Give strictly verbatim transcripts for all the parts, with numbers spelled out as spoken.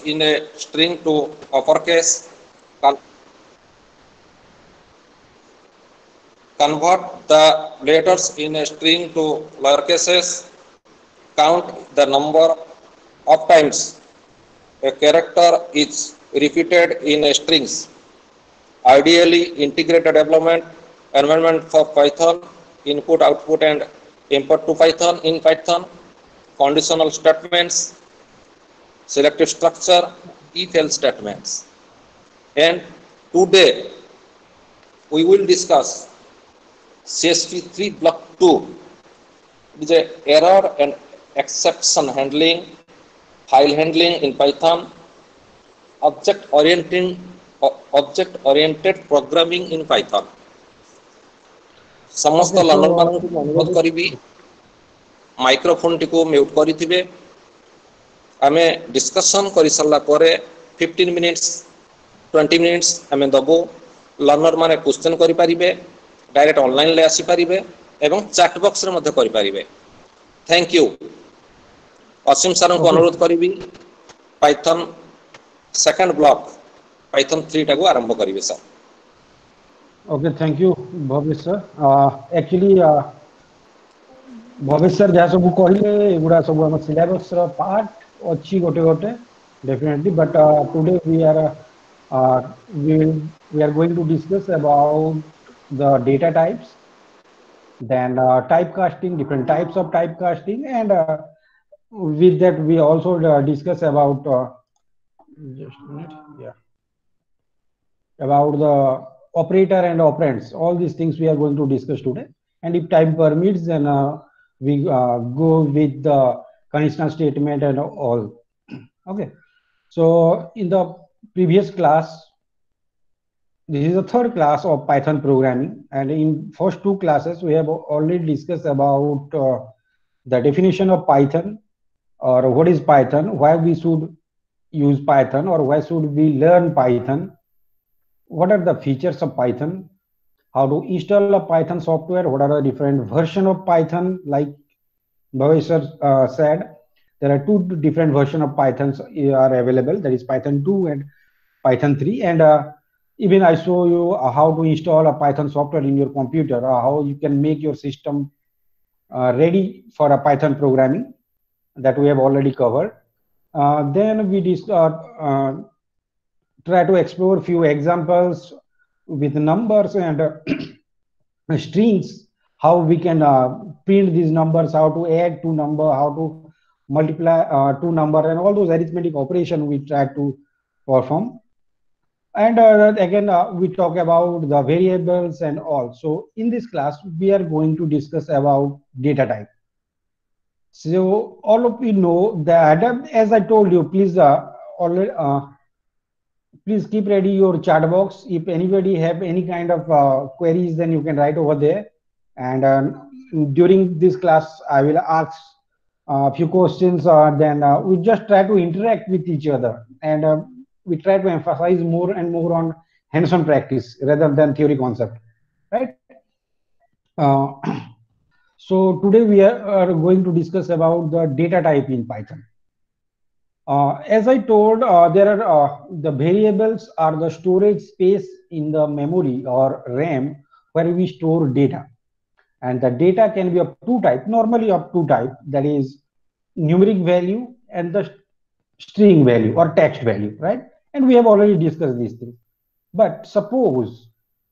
in a string to uppercase, convert the letters in a string to lowercases, count the number of times a character is repeated in a strings. Ideally, integrated development environment for Python, input, output, and import to Python in Python, conditional statements, selective structure, if-else statements. And today, we will discuss C S P three block two, which is error and exception handling, file handling in Python, object orienting object oriented programming in Python. समस्त learner मान को अनुरोध करी microphone टी को mute करिथिबे आमे discussion करि सरला परे fifteen मिनिट्स twenty मिनिट्स आमे दबो लर्नर माने क्वेश्चन करि परिबे डायरेक्ट ऑनलाइन ले आसी परिबे एवं चैट बॉक्स रे मध्ये करि परिबे थैंक यू असीम सर को अनुरोध करी Python second block Python three टा को आरंभ करिवे sir okay thank you Bhavesh sir actually Bhavesh sir जहाँ सब कहले एगुड़ा सब हम सिलेबस रो पार्ट अच्छी गोटे गोटे definitely but today we are we we are going to discuss about the data types, then uh, typecasting, different types of typecasting, and uh, with that we also uh, discuss about uh, just a minute, yeah, about the operator and operands. All these things we are going to discuss today, and if time permits, then uh, we uh, go with the conditional statement and all. Okay, so in the previous class, this is the third class of Python programming, and in first two classes we have already discussed about uh, the definition of Python, or what is Python, why we should use Python, or why should we learn Python, what are the features of Python, how to install a Python software, what are the different versions of Python. Like Bhavesh uh, said, there are two different versions of Python are available, that is Python two and Python three, and uh, even I show you uh, how to install a Python software in your computer, or how you can make your system uh, ready for a Python programming, that we have already covered. Uh, then we dis uh, uh, try to explore few examples with numbers and uh, strings, how we can uh, print these numbers, how to add two number, how to multiply uh, two number, and all those arithmetic operations we try to perform. And uh, again, uh, we talk about the variables and all. So in this class, we are going to discuss about data type. So all of you know that, as I told you, please uh, already, uh, please keep ready your chat box. If anybody have any kind of uh, queries, then you can write over there. And um, during this class, I will ask a few questions. Uh, then uh, we just try to interact with each other, and uh, we try to emphasize more and more on hands-on practice rather than theory concept, right? Uh, so today we are, are going to discuss about the data type in Python. Uh, as I told, uh, there are uh, the variables are the storage space in the memory or RAM where we store data, and the data can be of two types, normally of two types, that is numeric value and the string value or text value, right? And we have already discussed these things. But suppose,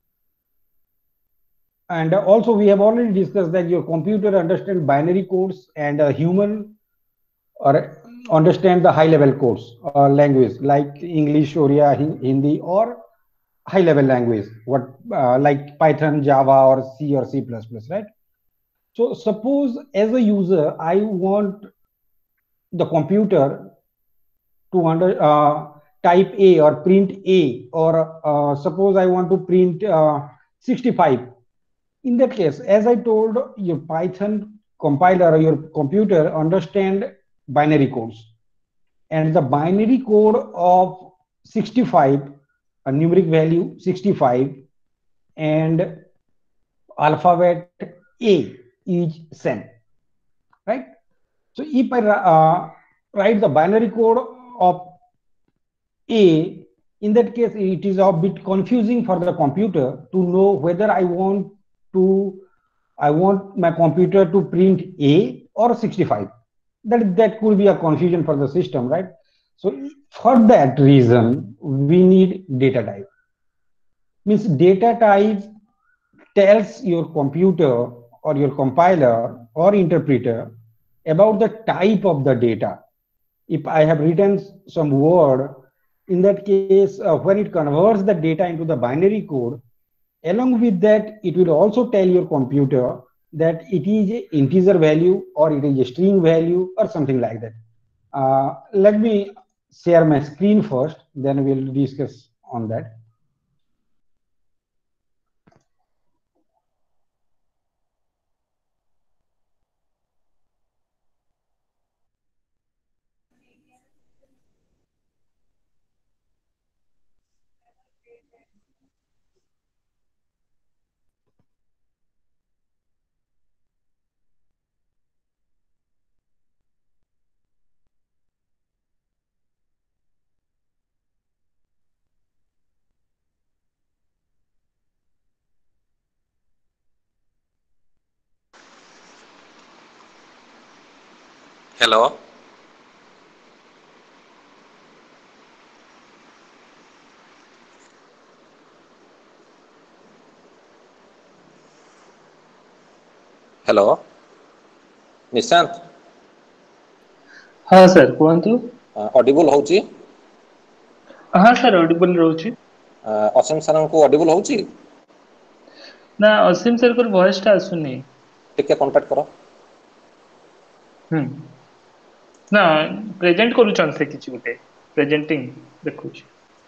and also we have already discussed that your computer understands binary codes and a human or understand the high level codes or language like English, Oriya, Hindi, or high level language, what uh, like Python, Java, or C or C plus plus, right? So suppose as a user, I want the computer to under uh, type A or print A, or uh, suppose I want to print uh, sixty-five. In that case, as I told, your Python compiler or your computer understand binary codes, and the binary code of sixty-five, a numeric value sixty-five, and alphabet A is same, right? So if I uh, write the binary code of A, in that case, it is a bit confusing for the computer to know whether I want to, I want my computer to print A or sixty-five. That, that could be a confusion for the system, right? So for that reason, we need data type. Means data type tells your computer or your compiler or interpreter about the type of the data. If I have written some word, in that case, uh, when it converts the data into the binary code, along with that, it will also tell your computer that it is an integer value or it is a string value or something like that. Uh, let me share my screen first, then we'll discuss on that. Hello. Hello. Nishant. हाँ sir कुहतु audible होची हाँ sir audible रोची Asim sir को audible होची ना असीम sir को voice टा आसुनी टिके कांटेक्ट करो हम्म ना प्रेजेंट करू चन से किछि गुटे प्रेजेंटिंग देखुछि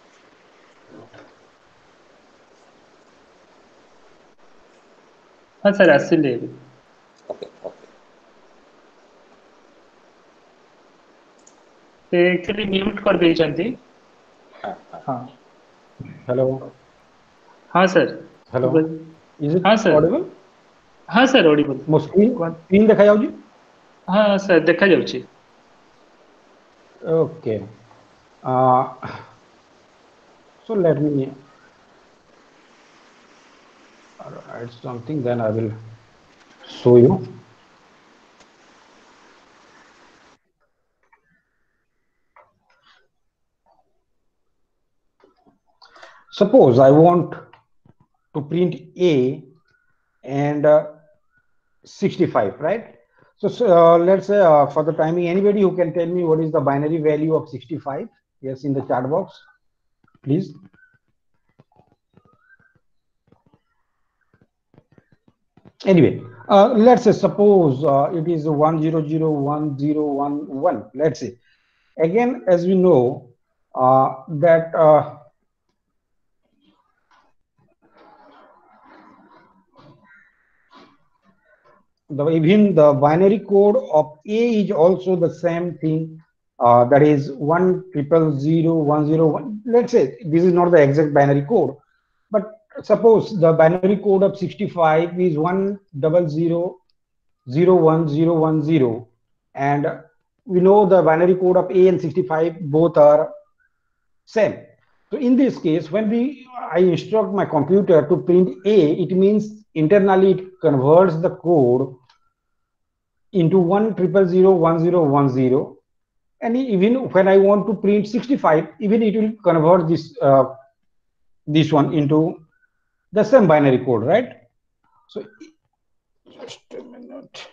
हाँ सर आसिले ओके ओके ते एक्चुअली म्यूट कर देई चंती हां हां हाँ Hello. हाँ सर Hello. Is it हाँ सर audible? हाँ सर ऑडिबल ମୋ screen screen ଦେଖା ଯାଉଛି? हाँ सर देखा जाଉଛି Okay. Uh, so let me write something, then I will show you. Suppose I want to print A and uh, sixty-five, right? So, so uh, let's say uh, for the timing, anybody who can tell me what is the binary value of sixty-five? Yes, in the chat box, please. Anyway, uh, let's say suppose uh, it is one zero zero one zero one one. Let's say again, as we know uh, that uh, the even the binary code of A is also the same thing. Uh, that is one triple zero one zero one. Let's say this is not the exact binary code, but suppose the binary code of sixty-five is one double zero zero one zero one zero, and we know the binary code of A and sixty-five both are same. So in this case, when we I instruct my computer to print A, it means internally it converts the code into one triple zero one zero one zero, and even when I want to print sixty-five, even it will convert this uh, this one into the same binary code, right? So just a minute.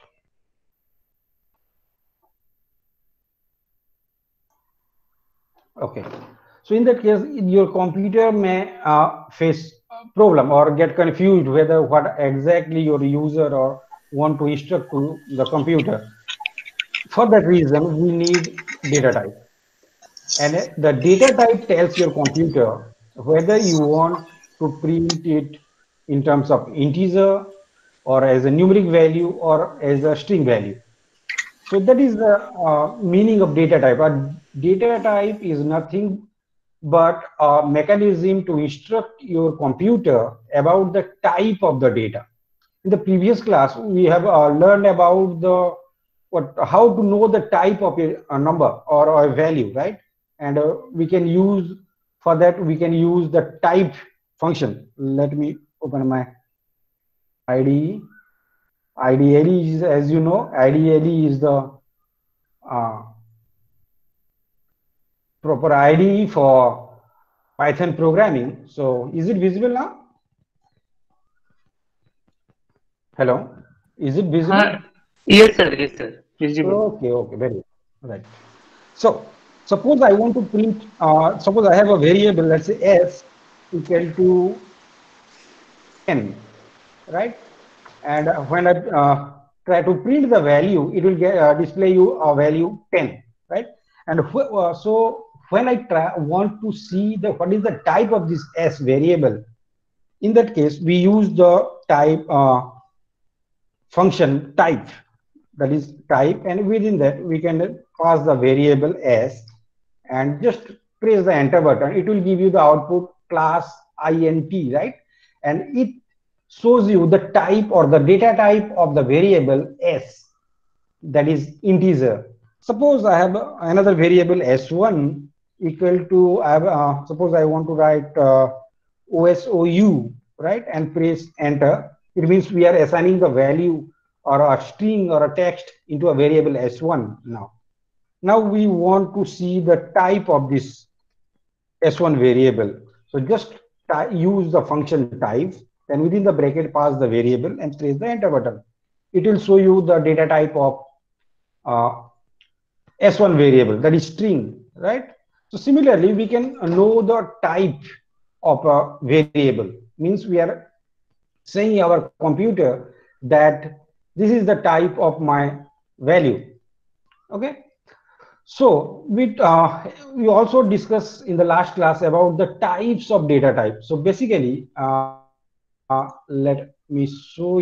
Okay, so in that case, your computer may uh, face a problem or get confused whether what exactly your user or want to instruct to the computer. For that reason, we need data type. And the data type tells your computer whether you want to print it in terms of integer or as a numeric value or as a string value. So that is the uh, meaning of data type. A data type is nothing but a mechanism to instruct your computer about the type of the data. In the previous class, we have uh, learned about the what how to know the type of a, a number or, or a value, right? and uh, we can use, for that we can use the type function. Let me open my I D E. I D L E is, as you know, I D L E is the uh, proper I D E for Python programming. So is it visible now? Hello, is it visible? Uh, yes, sir. Yes, sir. Visible. Okay, okay, very good. Right. So suppose I want to print, uh, suppose I have a variable, let's say s equal to ten, right? And uh, when I uh, try to print the value, it will get uh, display you a value ten, right? And wh uh, so when I try want to see the what is the type of this s variable, in that case we use the type uh, function type, that is type, and within that we can pass the variable s and just press the enter button. It will give you the output class int, right? And it shows you the type or the data type of the variable s, that is integer. Suppose I have another variable s one equal to, I have, uh, suppose I want to write uh, osou, right, and press enter. It means we are assigning the value or a string or a text into a variable s one. Now now we want to see the type of this s one variable. So just use the function type, then within the bracket pass the variable and press the enter button. It will show you the data type of uh, s one variable, that is string, right? So similarly, we can know the type of a variable. Means we are saying our computer that this is the type of my value. Okay. So we uh, we also discussed in the last class about the types of data type. So basically, uh, let me show you here.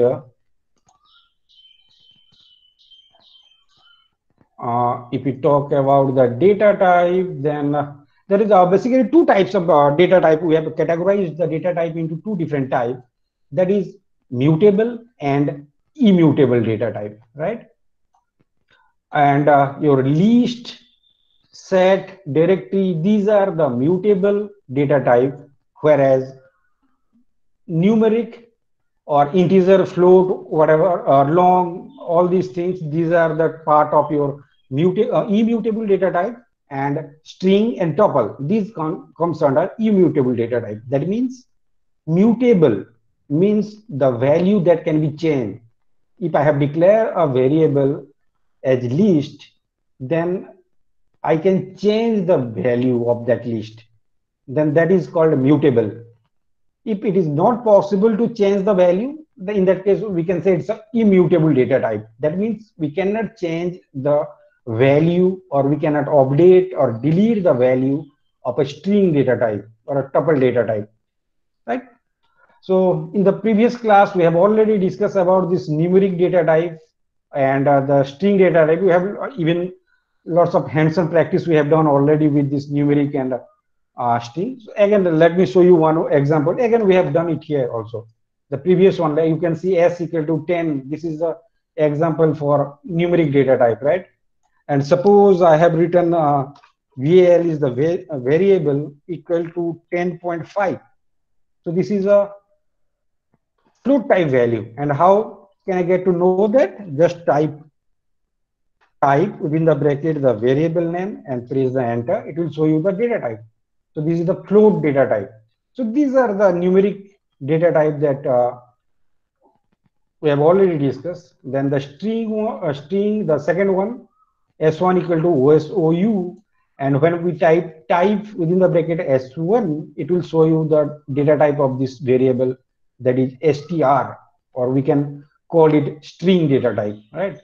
Uh, if we talk about the data type, then uh, there is uh, basically two types of uh, data type. We have categorized the data type into two different types. That is mutable and immutable data type, right? And uh, your list, set, directory, these are the mutable data type, whereas numeric or integer, float, whatever, or long, all these things, these are the part of your muta uh, immutable data type. And string and tuple, these comes under immutable data type. That means mutable means the value that can be changed. If I have declared a variable as list, then I can change the value of that list. Then that is called mutable. If it is not possible to change the value, then in that case we can say it's an immutable data type. That means we cannot change the value, or we cannot update or delete the value of a string data type or a tuple data type, right? So in the previous class we have already discussed about this numeric data type and uh, the string data type. We have even lots of hands-on practice we have done already with this numeric and uh, string. So again, let me show you one example. Again, we have done it here also. The previous one, like you can see s equal to ten. This is the example for numeric data type, right? And suppose I have written uh, val is the va variable equal to ten point five. So this is a float type value. And how can I get to know that? Just type type within the bracket the variable name and press the enter. It will show you the data type. So this is the float data type. So these are the numeric data type that uh, we have already discussed. Then the string, uh, string, the second one, s one equal to osou, and when we type type within the bracket s one, it will show you the data type of this variable, that is str, or we can call it string data type, right?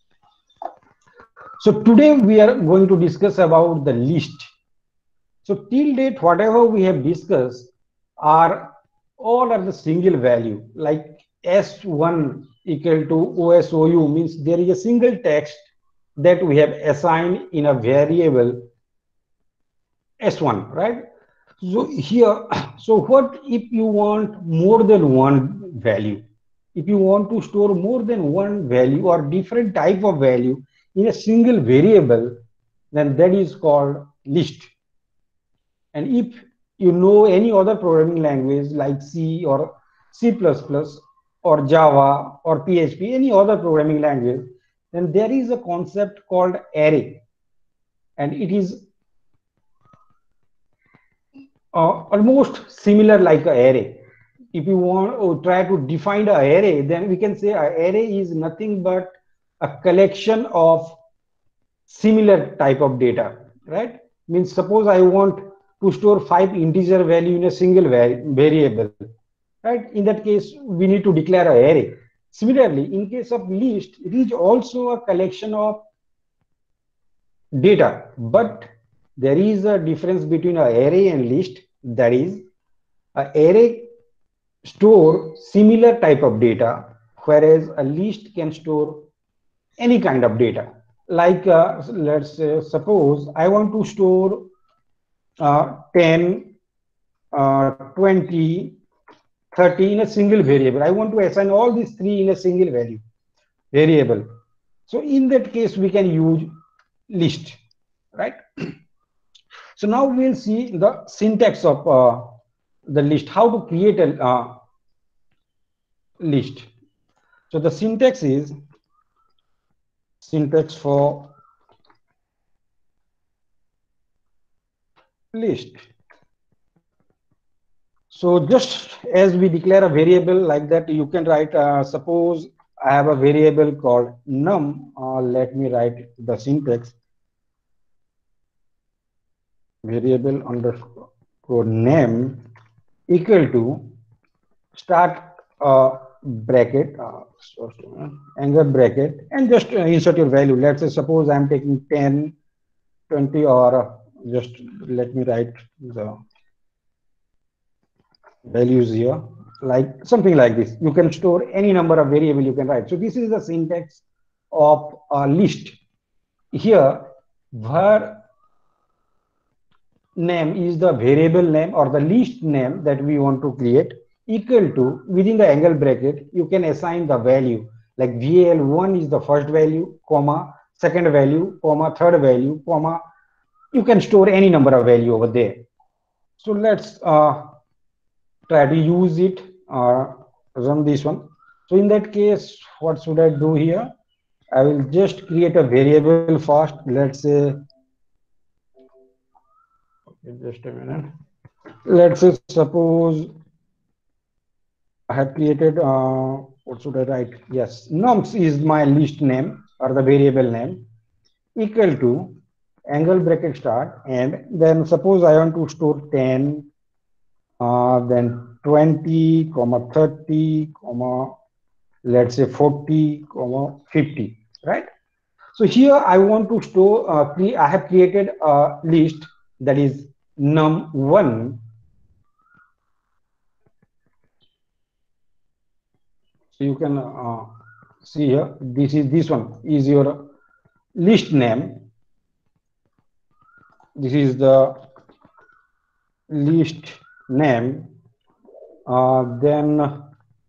So today we are going to discuss about the list. So till date, whatever we have discussed are all are the single value, like s one equal to osou means there is a single text that we have assigned in a variable s one, right? So here, so what if you want more than one value? If you want to store more than one value or different type of value in a single variable, then that is called list. And if you know any other programming language like C or C plus plus or Java or P H P, any other programming language, then there is a concept called array, and it is uh, almost similar like an array. If you want to try to define an array, then we can say an array is nothing but a collection of similar type of data, right? Means suppose I want to store five integer value in a single variable, right? In that case, we need to declare an array. Similarly, in case of list, it is also a collection of data, but there is a difference between an array and list. That is, an array store similar type of data, whereas a list can store any kind of data. Like uh, let's say, suppose I want to store uh, ten, uh, twenty, thirty in a single variable. I want to assign all these three in a single value variable. So in that case, we can use list, right? So now we'll see the syntax of uh, the list, how to create a uh, list. So the syntax is syntax for list. So just as we declare a variable like that, you can write, uh, suppose I have a variable called num. Uh, let me write the syntax. Variable underscore name equal to start uh, bracket, uh, angle bracket, and just uh, insert your value. Let's say suppose I'm taking ten, twenty, or uh, just let me write the values here, like something like this. You can store any number of variable you can write. So this is the syntax of a list. Here, var name is the variable name or the list name that we want to create, equal to, within the angle bracket, you can assign the value, like V A L one is the first value, comma, second value, comma, third value, comma. You can store any number of value over there. So let's uh, try to use it, uh, run this one. So in that case, what should I do here? I will just create a variable first. Let's say, okay, just a minute. Let's say, suppose I have created, uh, what should I write? Yes, nums is my list name or the variable name, equal to angle bracket start, and then suppose I want to store ten, uh, then twenty, comma, thirty, comma, let's say forty, comma, fifty, right? So here I want to store, uh, I have created a list that is num one. So you can uh, see here, this is this one is your list name. This is the list name. Uh, then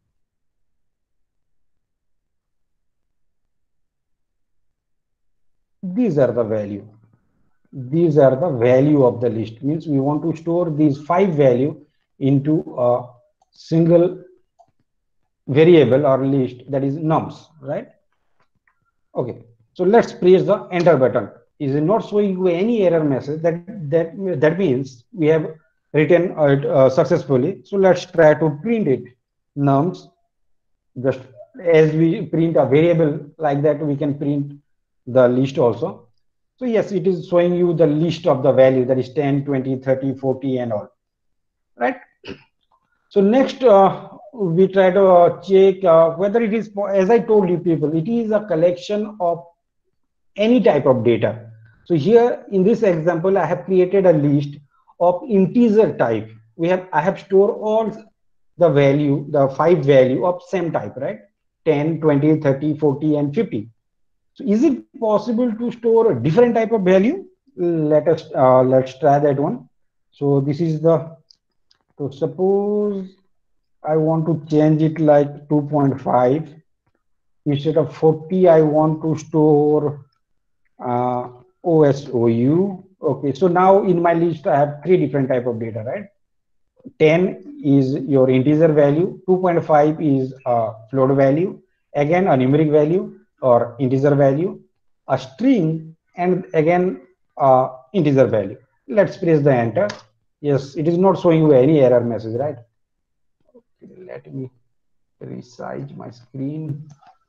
these are the value. These are the value of the list. Means we want to store these five value into a single variable or list, that is nums, right? Okay, so let's press the enter button. Is it not showing you any error message? That that that means we have written it uh, successfully. So let's try to print it. Nums, just as we print a variable like that, we can print the list also. So yes, it is showing you the list of the value, that is ten, twenty, thirty, forty, and all, right? So next, uh, we try to uh, check uh, whether it is, as I told you people, it is a collection of any type of data. So here in this example, I have created a list of integer type. We have, I have stored all the value, the five value of same type, right? ten, twenty, thirty, forty, and fifty. So is it possible to store a different type of value? Let us, uh, let's try that one. So this is the, so suppose I want to change it like two point five. Instead of forty, I want to store uh, O S O U. Okay, so now in my list I have three different type of data, right? ten is your integer value, two point five is a float value, again a numeric value or integer value, a string, and again a integer value. Let's press the enter. Yes, it is not showing you any error message, right? Okay, let me resize my screen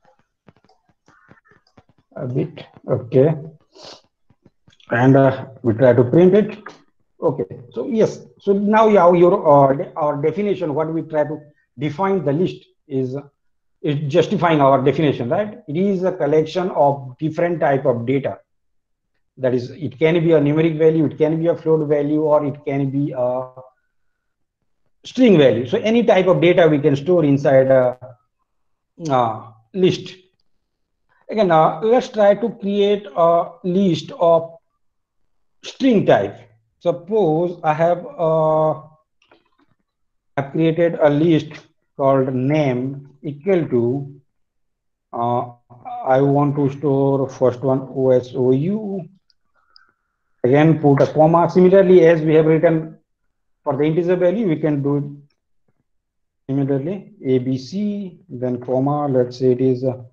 a bit. Okay, and uh, we try to print it. Okay, so yes, so now you have your uh, our definition. What we try to define the list is is justifying our definition, right? It is a collection of different type of data. That is, it can be a numeric value, it can be a float value, or it can be a string value. So any type of data we can store inside a, uh list. Again, uh, let's try to create a list of string type. Suppose I have uh, I've created a list called name equal to uh, I want to store first one O S O U, again put a comma. Similarly, as we have written for the integer value, we can do it similarly, A B C, then comma, let's say it is uh,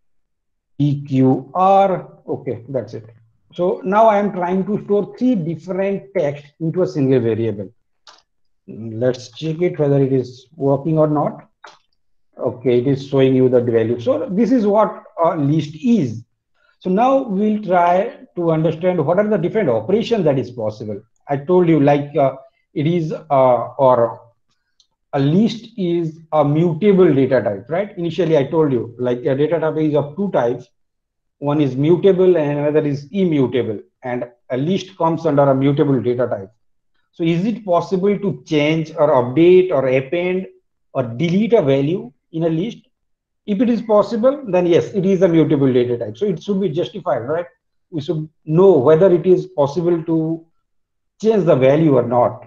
E Q R. Okay, that's it. So now I am trying to store three different text into a single variable. Let's check it whether it is working or not. Okay, it is showing you the value. So this is what a list is. So now we'll try to understand what are the different operations that is possible. I told you like uh, it is uh, or a list is a mutable data type, right? Initially I told you like a data type is of two types. One is mutable and another is immutable, and a list comes under a mutable data type. So is it possible to change or update or append or delete a value in a list? If it is possible, then yes, it is a mutable data type. So it should be justified, right? We should know whether it is possible to change the value or not.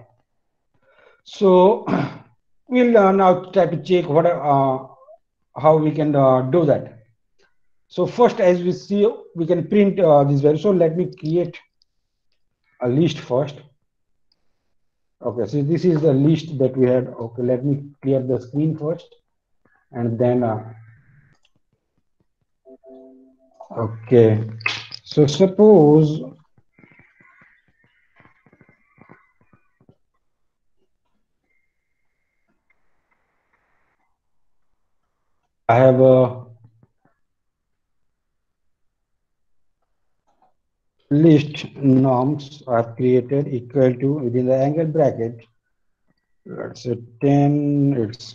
So we'll uh, now try to check what uh, how we can uh, do that. So first, as we see, we can print uh, this value. So let me create a list first. Okay, so this is the list that we had. Okay, let me clear the screen first, and then uh, okay. So suppose I have a list norms I've created equal to within the angle bracket. Let's say ten, it's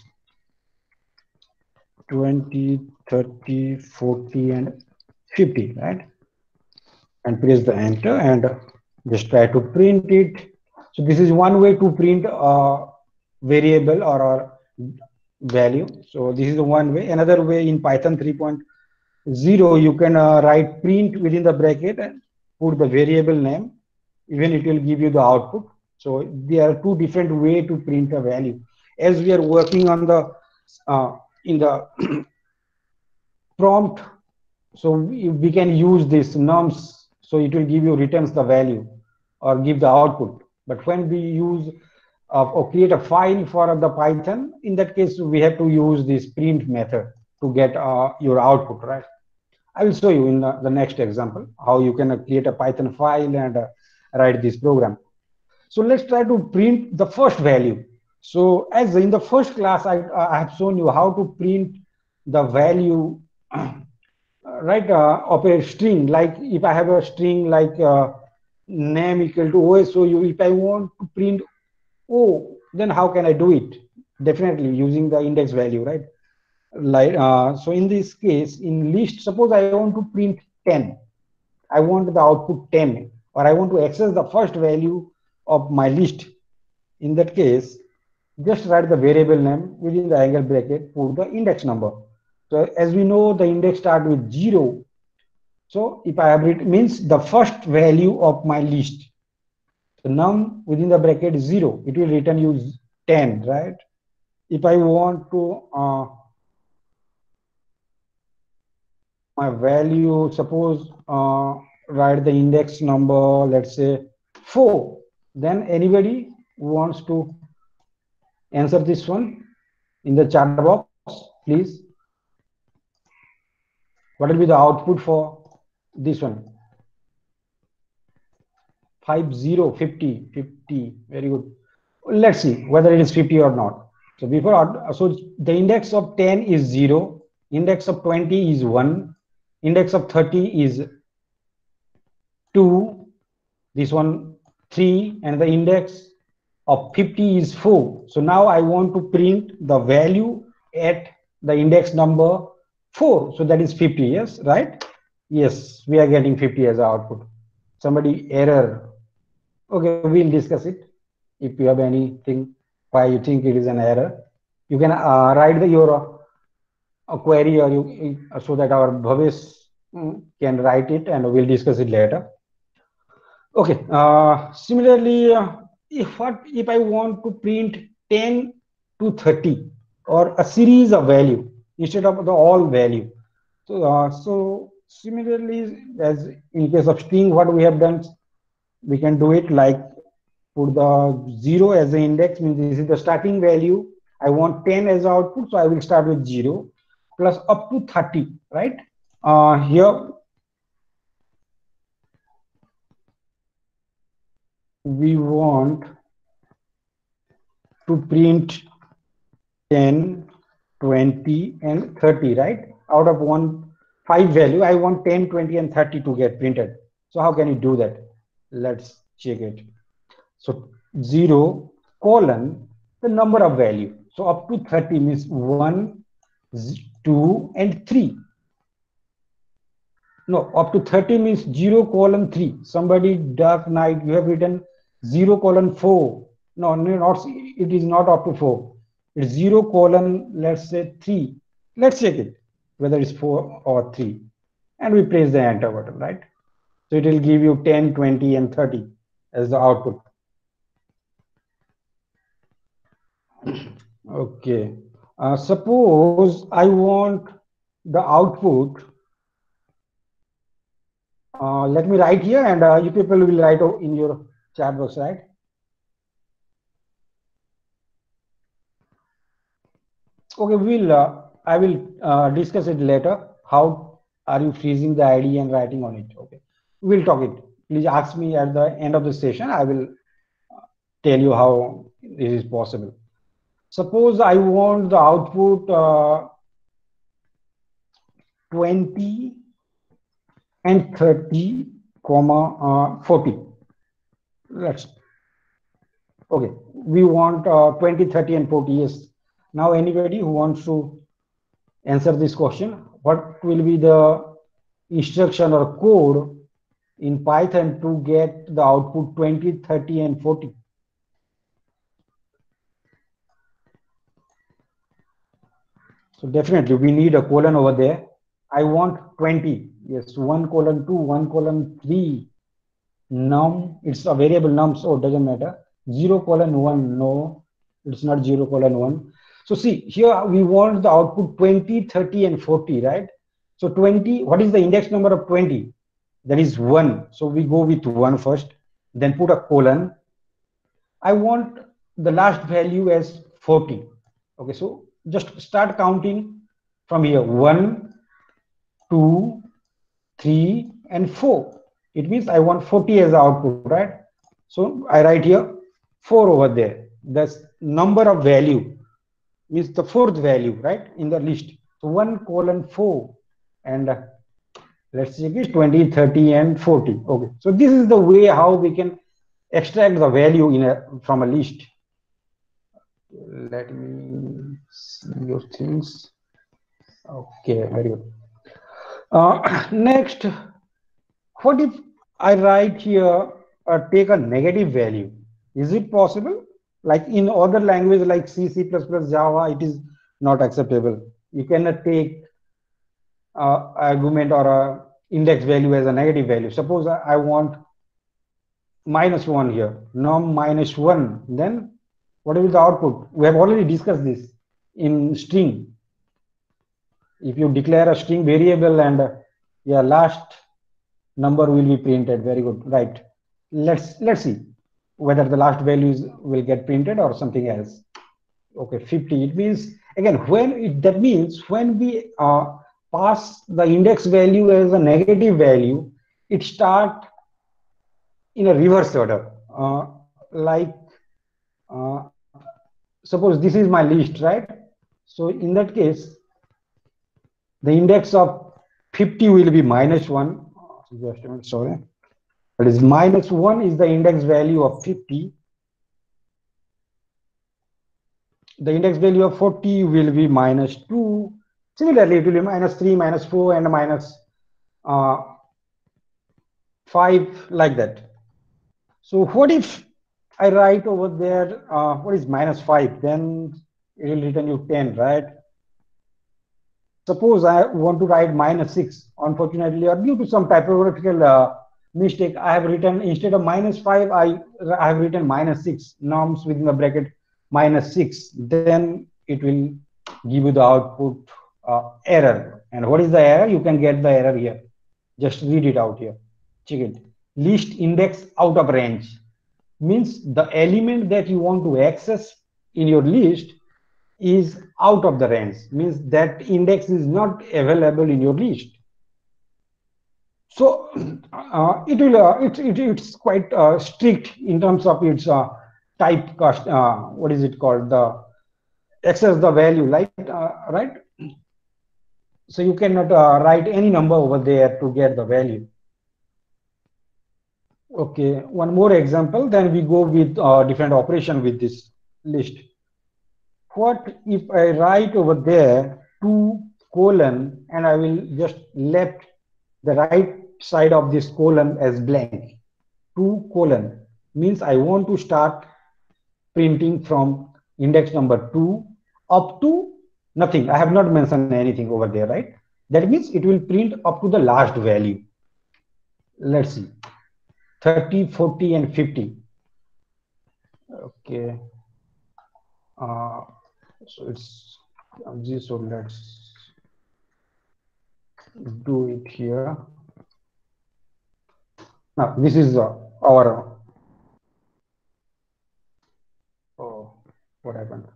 twenty, thirty, forty, and fifty, right? And press the enter and just try to print it. So this is one way to print a variable or a value. So this is the one way. Another way in Python three point zero, you can uh, write print within the bracket and put the variable name. Even it will give you the output. So there are two different way to print a value. As we are working on the uh, in the prompt, so we, we can use this nums, so it will give you returns the value or give the output. But when we use uh, or create a file for the Python, in that case we have to use this print method to get uh, your output, right? I will show you in the, the next example how you can uh, create a Python file and uh, write this program. So let's try to print the first value. So as in the first class, I, I have shown you how to print the value right uh, of a string. Like if I have a string like uh, name equal to O S O U, if I want to print O, then how can I do it? Definitely using the index value, right? Like uh, so in this case, in list, suppose I want to print ten, I want the output ten, or I want to access the first value of my list. In that case, just write the variable name within the angle bracket, put the index number. So as we know, the index start with zero. So if I have it means the first value of my list. So num within the bracket is zero. It will return you ten, right? If I want to uh, my value, suppose uh, write the index number, let's say four. Then anybody who wants to answer this one in the chat box, please. What will be the output for this one? Five zero fifty fifty. Very good. Let's see whether it is fifty or not. So before, so the index of ten is zero, index of twenty is one, index of thirty is two, this one three, and the index of fifty is four. So now I want to print the value at the index number four. So that is fifty, yes, right? Yes, we are getting fifty as output. Somebody error. Okay, we'll discuss it. If you have anything why you think it is an error, you can uh, write the, your uh, query, or you uh, so that our Bhavesh mm, can write it, and we'll discuss it later. Okay. Uh, similarly, uh, if what if I want to print ten to thirty or a series of value instead of the all value? So, uh, so similarly, as in case of string, what we have done, we can do it like put the zero as the index, means this is the starting value. I want ten as output, so I will start with zero plus up to thirty, right? Uh, here we want to print ten, twenty, and thirty, right? Out of one five value, I want ten, twenty, and thirty to get printed. So how can you do that? Let's check it. So zero colon the number of value. So up to thirty means one, two, and three. No, up to thirty means zero colon three. Somebody dark night, you have written zero colon four. No, no, not it is not up to four. It's zero colon, let's say three. Let's check it whether it's four or three, and we press the enter button, right? So it will give you ten, twenty, and thirty as the output. Okay. Uh, suppose I want the output. Uh, let me write here, and uh, you people will write in your chat box, right? Okay, we'll uh, I will uh, discuss it later. How are you freezing the I D and writing on it? Okay, we'll talk it. Please ask me at the end of the session. I will tell you how this is possible. Suppose I want the output uh, twenty and thirty, comma uh, forty. Let's okay. We want uh, twenty, thirty, and forty. Yes. Now, anybody who wants to answer this question, what will be the instruction or code in Python to get the output twenty, thirty, and forty? So definitely we need a colon over there. I want twenty. Yes, one colon two, one colon three. Num, it's a variable num, so it doesn't matter. Zero colon one, no, it's not zero colon one. So see, here we want the output twenty, thirty, and forty, right? So twenty, what is the index number of twenty? That is one. So we go with one first, then put a colon. I want the last value as forty. Okay, so just start counting from here. One, two, three, and four. It means I want forty as the output, right? So I write here four over there. That's number of value, means the fourth value, right, in the list. So one colon four, and uh, let's check it, twenty, thirty, and forty. Okay, so this is the way how we can extract the value in a from a list. Let me see your things. Okay, very good. Uh, next, what if I write here uh, take a negative value? Is it possible? Like in other language like C, C plus plus, Java, it is not acceptable. You cannot take uh, argument or a index value as a negative value. Suppose I want minus one here, num minus one, then what is the output? We have already discussed this in string. If you declare a string variable and uh, your last number will be printed. Very good, right? let's let's see whether the last values will get printed or something else. Okay, fifty. It means again when it that means when we uh, pass the index value as a negative value, it start in a reverse order. Uh, like uh, suppose this is my list, right? So in that case, the index of fifty will be minus one. Just a minute, sorry. That is minus one is the index value of fifty. The index value of forty will be minus two. Similarly, it will be minus three, minus four, and minus uh, five, like that. So what if I write over there, uh, what is minus five? Then it will return you ten, right? Suppose I want to write minus six. Unfortunately, or due to some typographical uh, mistake, I have written, instead of minus five, I, I have written minus six, norms within the bracket minus six. Then it will give you the output uh, error. And what is the error? You can get the error here. Just read it out here. Check it. List index out of range means the element that you want to access in your list is out of the range, means that index is not available in your list. So uh, it will uh, it, it, it's quite uh, strict in terms of its uh, type cost, uh, what is it called, the access the value, like uh, right? So you cannot uh, write any number over there to get the value. Okay, one more example, then we go with uh, different operation with this list. What if I write over there two colon and I will just left the right side of this colon as blank? Two colon means I want to start printing from index number two up to nothing. I have not mentioned anything over there, right? That means it will print up to the last value. Let's see, thirty, forty, and fifty. Okay. Uh, so it's so let's do it here. Now this is uh, our oh, what happened?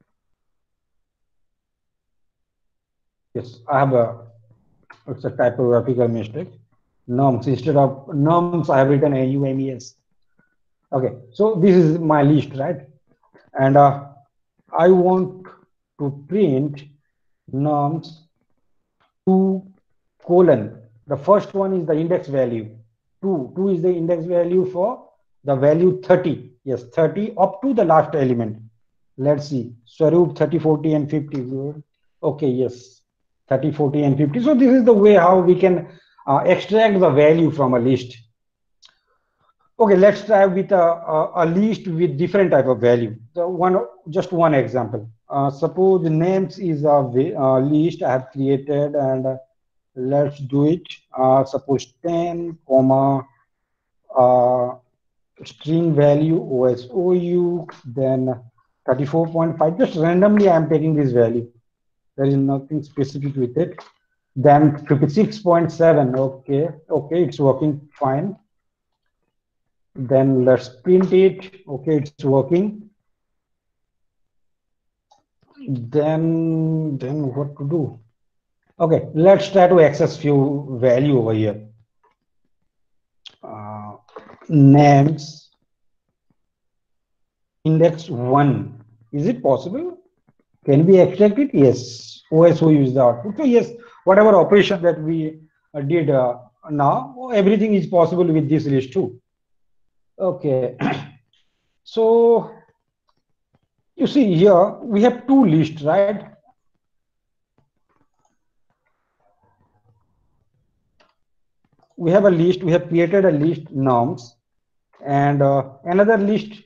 Yes, I have a it's a typographical mistake. Norms, instead of norms I have written A U M E S. Okay, so this is my list, right? And uh, I want to print norms two colon. The first one is the index value. Two. Two is the index value for the value thirty. Yes, thirty up to the last element. Let's see. Swaroop thirty, forty, and fifty. Good. Okay, yes. thirty, forty, and fifty. So this is the way how we can uh, extract the value from a list. Okay, let's try with a, a, a list with different type of value. So one, just one example. Uh, suppose names is a uh, list I have created, and uh, let's do it. Uh, suppose ten, comma, uh, string value O S O U, then thirty-four point five. Just randomly I am taking this value. There is nothing specific with it. Then fifty-six point seven. Okay, okay, it's working fine. Then let's print it. Okay, it's working. Then, then what to do? Okay, let's try to access few value over here. Uh, names, index one. Is it possible? Can we extract it? Yes. O S O U is the output. So yes, whatever operation that we uh, did uh, now, everything is possible with this list too. Okay, so you see here we have two lists, right? We have a list, we have created a list norms, and uh, another list.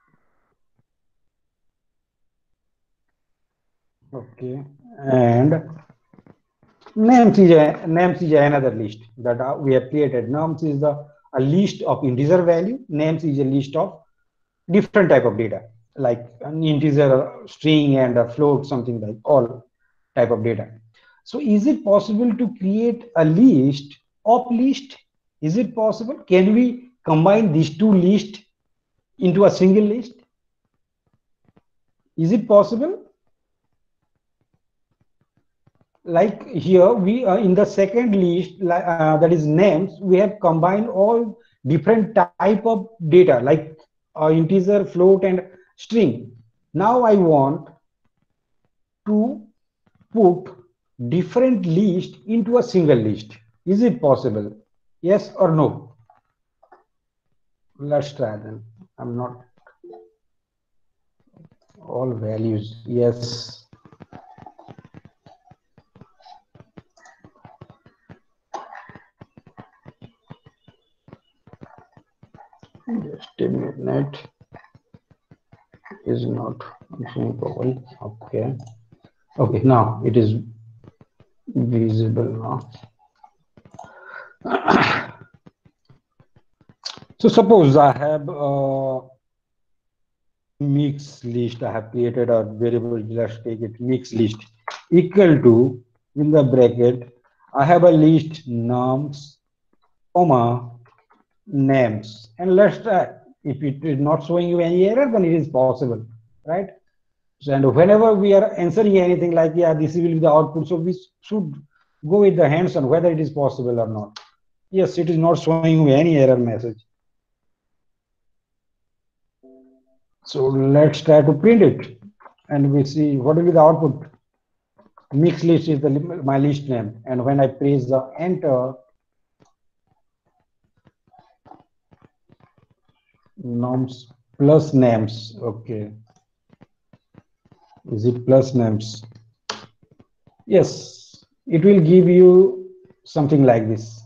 Okay, and names is a, names is another list that uh, we have created. Norms is the a list of integer value. Names is a list of different type of data, like an integer, string, and a float, something like all type of data. So is it possible to create a list of list? Is it possible? Can we combine these two lists into a single list? Is it possible? Like here, we are in the second list, uh, that is names, we have combined all different type of data like uh, integer, float, and string. Now I want to put different list into a single list. Is it possible? Yes or no? Let's try then. I'm not all values. Yes. Just a minute. Is not properly. Okay. Okay. Now it is visible now. So suppose I have a mix list. I have created a variable. Let's take it mix list equal to, in the bracket, I have a list nums, comma, names, and let's try. If it is not showing you any error, then it is possible, right? So, and whenever we are answering anything like, yeah, this will be the output, so we should go with the hands on whether it is possible or not. Yes, it is not showing you any error message. So let's try to print it, and we see what will be the output. Mix list is the my list name, and when I press the enter, nums plus names. Okay, is it plus names? Yes, it will give you something like this,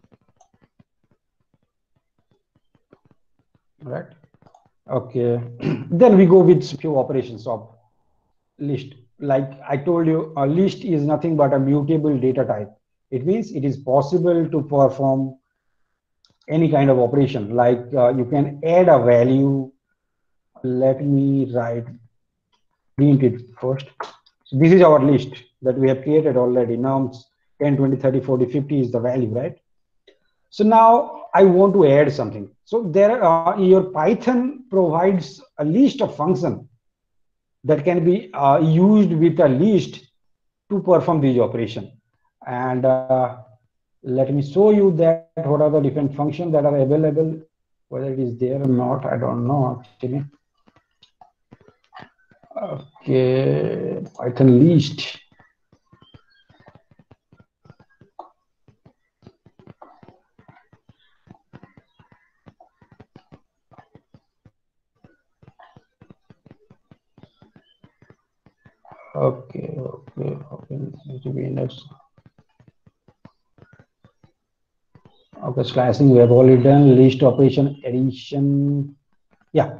right? Okay. Then we go with few operations of list. Like I told you, a list is nothing but a mutable data type. It means it is possible to perform any kind of operation. Like uh, you can add a value. Let me write, print it first. So this is our list that we have created already. Nums ten, twenty, thirty, forty, fifty is the value, right? So now I want to add something. So there are, your Python provides a list of functions that can be uh, used with a list to perform this operation. And uh, let me show you that what are the different functions that are available, whether it is there or not, I don't know actually. Okay, Python list. Okay, okay, okay, next. Okay, slicing we have already done. List operation addition. Yeah.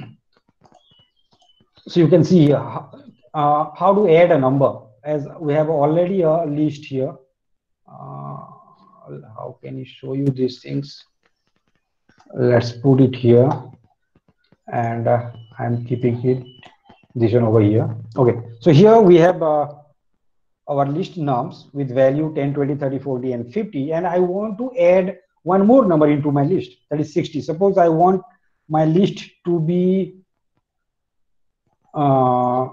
So you can see uh, uh, how to add a number, as we have already a list here. Uh, how can you show you these things? Let's put it here, and uh, I'm keeping it this one over here. Okay, so here we have uh, our list nums with value ten, twenty, thirty, forty, and fifty, and I want to add one more number into my list, that is sixty. Suppose I want my list to be uh,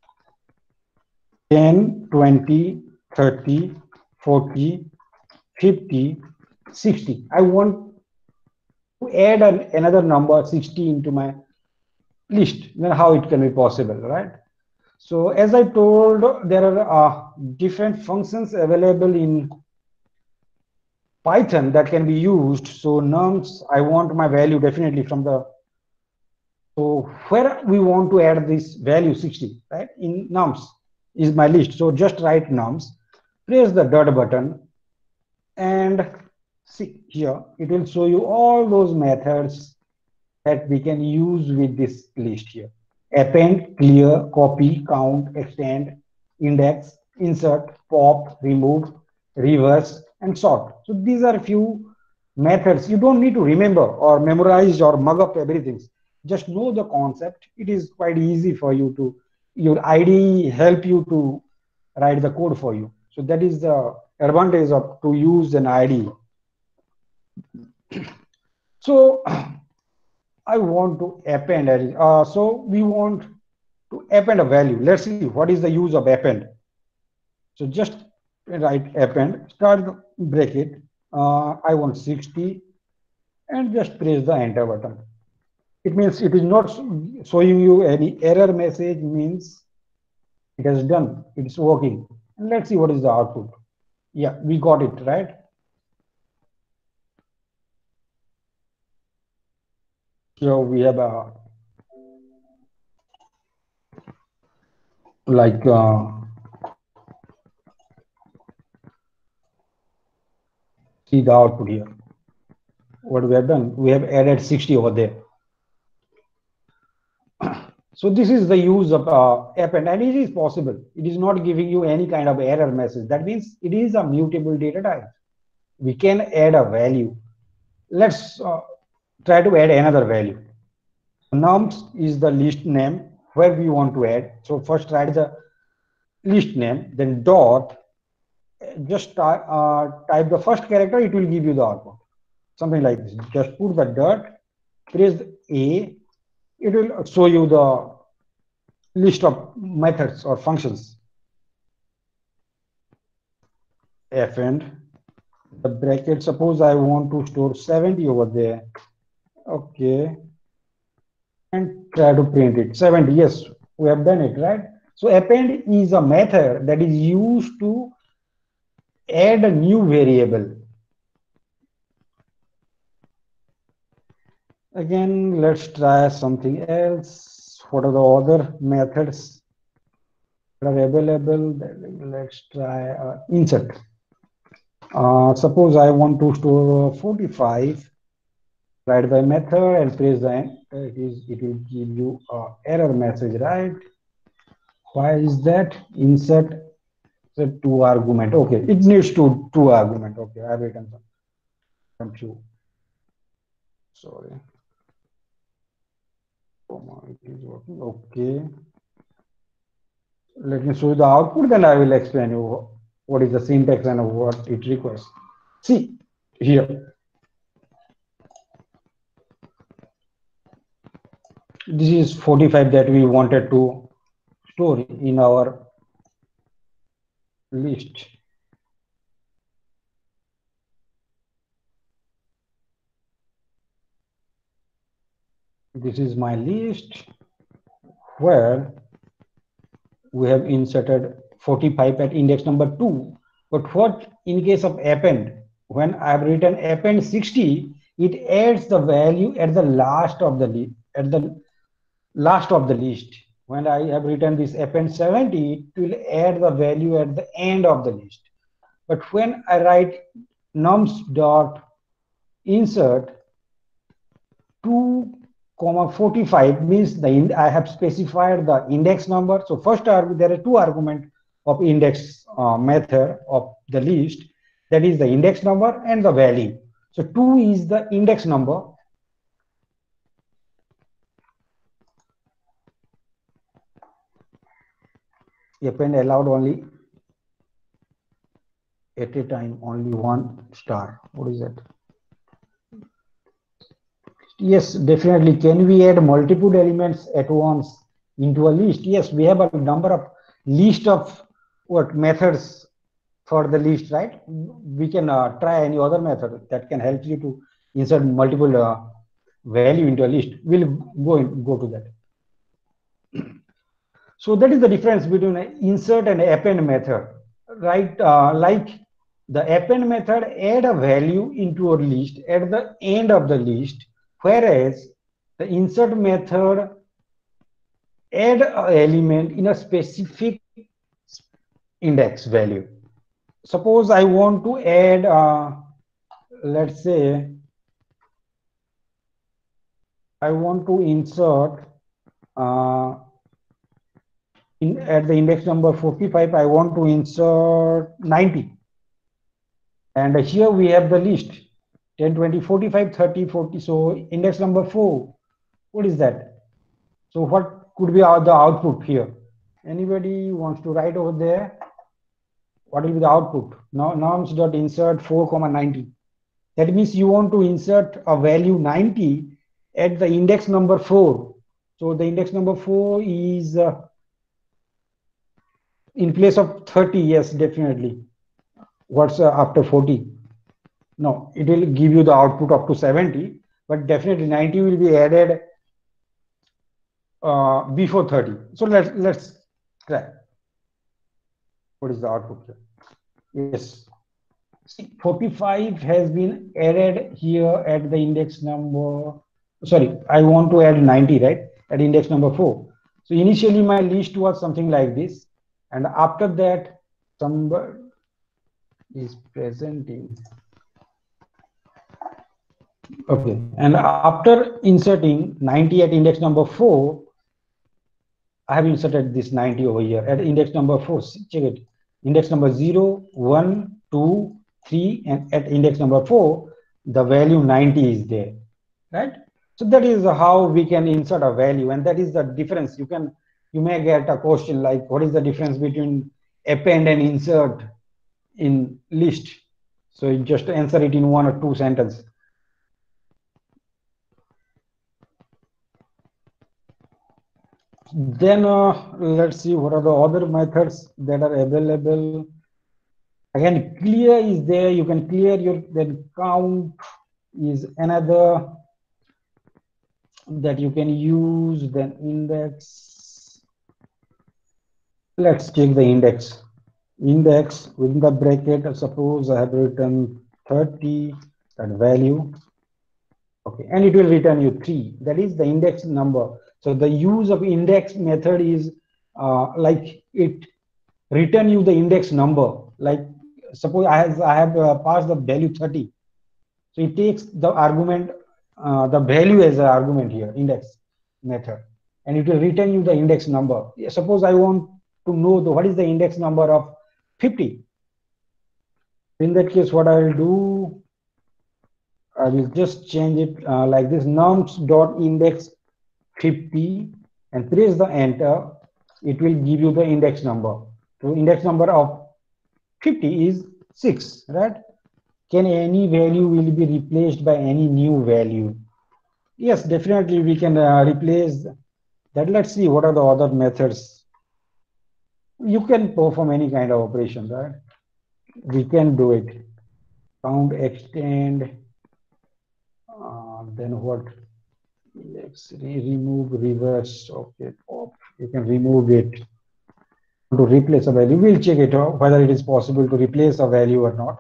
ten, twenty, thirty, forty, fifty, sixty. I want to add an, another number sixty into my list. Then how it can be possible, right? So as I told, there are uh, different functions available in Python that can be used. So nums, I want my value definitely from the, so where we want to add this value sixty, right? In nums is my list. So just write nums, press the dot button, and see here, it will show you all those methods that we can use with this list here. Append, clear, copy, count, extend, index, insert, pop, remove, reverse, and sort. So these are a few methods. You don't need to remember or memorize or mug up everything. Just know the concept. It is quite easy for you to, your I D E help you to write the code for you. So that is the advantage of to use an I D E. So I want to append, uh, so we want to append a value. Let's see what is the use of append. So just write append, start the bracket. Uh, I want sixty and just press the enter button. It means it is not showing you any error message, means it has done, it's working. And let's see what is the output. Yeah, we got it, right? So we have a like uh, see the output here. What we have done, we have added sixty over there. So this is the use of uh, append, and it is possible. It is not giving you any kind of error message. That means it is a mutable data type. We can add a value. Let's uh, try to add another value. Nums is the list name where we want to add. So first write the list name, then dot, just uh, type the first character, it will give you the output. Something like this. Just put the dot, press A, it will show you the list of methods or functions. Append the bracket, suppose I want to store seventy over there. Okay. And try to print it. seventy, yes, we have done it, right? So append is a method that is used to add a new variable. Again, let's try something else. What are the other methods that are available? Let's try uh, insert. Uh, suppose I want to store forty-five. Write the method and press the end. It is. It will give you a error message, right? Why is that? Insert the two argument. Okay, it needs two two argument. Okay, I have written some. some two. Sorry. It is working. Okay. Let me show you the output, then I will explain you what is the syntax and what it requires. See here. This is forty-five that we wanted to store in our list. This is my list where we have inserted forty-five at index number two. But what in case of append, when I've written append sixty, it adds the value at the last of the list, at the last of the list. When I have written this append seventy, it will add the value at the end of the list. But when I write nums dot insert two comma forty-five, means the in, I have specified the index number. So first there are two arguments of index uh, method of the list, that is the index number and the value. So two is the index number. Append allowed only at a time, only one star. What is that? Yes, definitely. Can we add multiple elements at once into a list? Yes, we have a number of list of what methods for the list, right? We can uh, try any other method that can help you to insert multiple uh, value into a list. We'll go in, go to that. So that is the difference between an insert and append method, right? Uh, like the append method add a value into a list at the end of the list, whereas the insert method add an element in a specific index value. Suppose I want to add, uh, let's say, I want to insert uh, in at the index number forty-five, I want to insert ninety. And here we have the list ten, twenty, forty-five, thirty, forty. So index number four, what is that? So what could be the output here? Anybody wants to write over there? What will be the output? Now nums dot insert four comma ninety. That means you want to insert a value ninety at the index number four. So the index number four is uh, in place of thirty. Yes, definitely. What's uh, after forty? No, it will give you the output up to seventy, but definitely ninety will be added uh, before thirty. So let's let's try. What is the output here? Yes, see, forty-five has been added here at the index number. Sorry, I want to add ninety, right? At index number four. So initially my list was something like this, and after that, somebody is presenting. Okay, and after inserting ninety at index number four, I have inserted this ninety over here at index number four. Check it. Index number zero, one, two, three, and at index number four, the value ninety is there, right? So that is how we can insert a value, and that is the difference. You can, you may get a question like, what is the difference between append and insert in list? So you just answer it in one or two sentences. Then uh, let's see what are the other methods that are available. Again, clear is there. You can clear your, then count is another that you can use. Then index. Let's check the index. Index within the bracket. Suppose I have written thirty, that value. Okay, and it will return you three. That is the index number. So the use of index method is uh, like it return you the index number. Like suppose I have, I have uh, passed the value thirty. So it takes the argument, uh, the value as an argument here, index method, and it will return you the index number. Suppose I want to know the, what is the index number of fifty. In that case, what I will do, I will just change it uh, like this, nums dot index fifty, and press the enter. It will give you the index number. So index number of fifty is six, right? Can any value will be replaced by any new value? Yes, definitely we can uh, replace that. Let's see what are the other methods. You can perform any kind of operation, right? We can do it. Count, extend, uh, then what? Let's remove, reverse. Okay, pop. You can remove it to replace a value. We'll check it out whether it is possible to replace a value or not.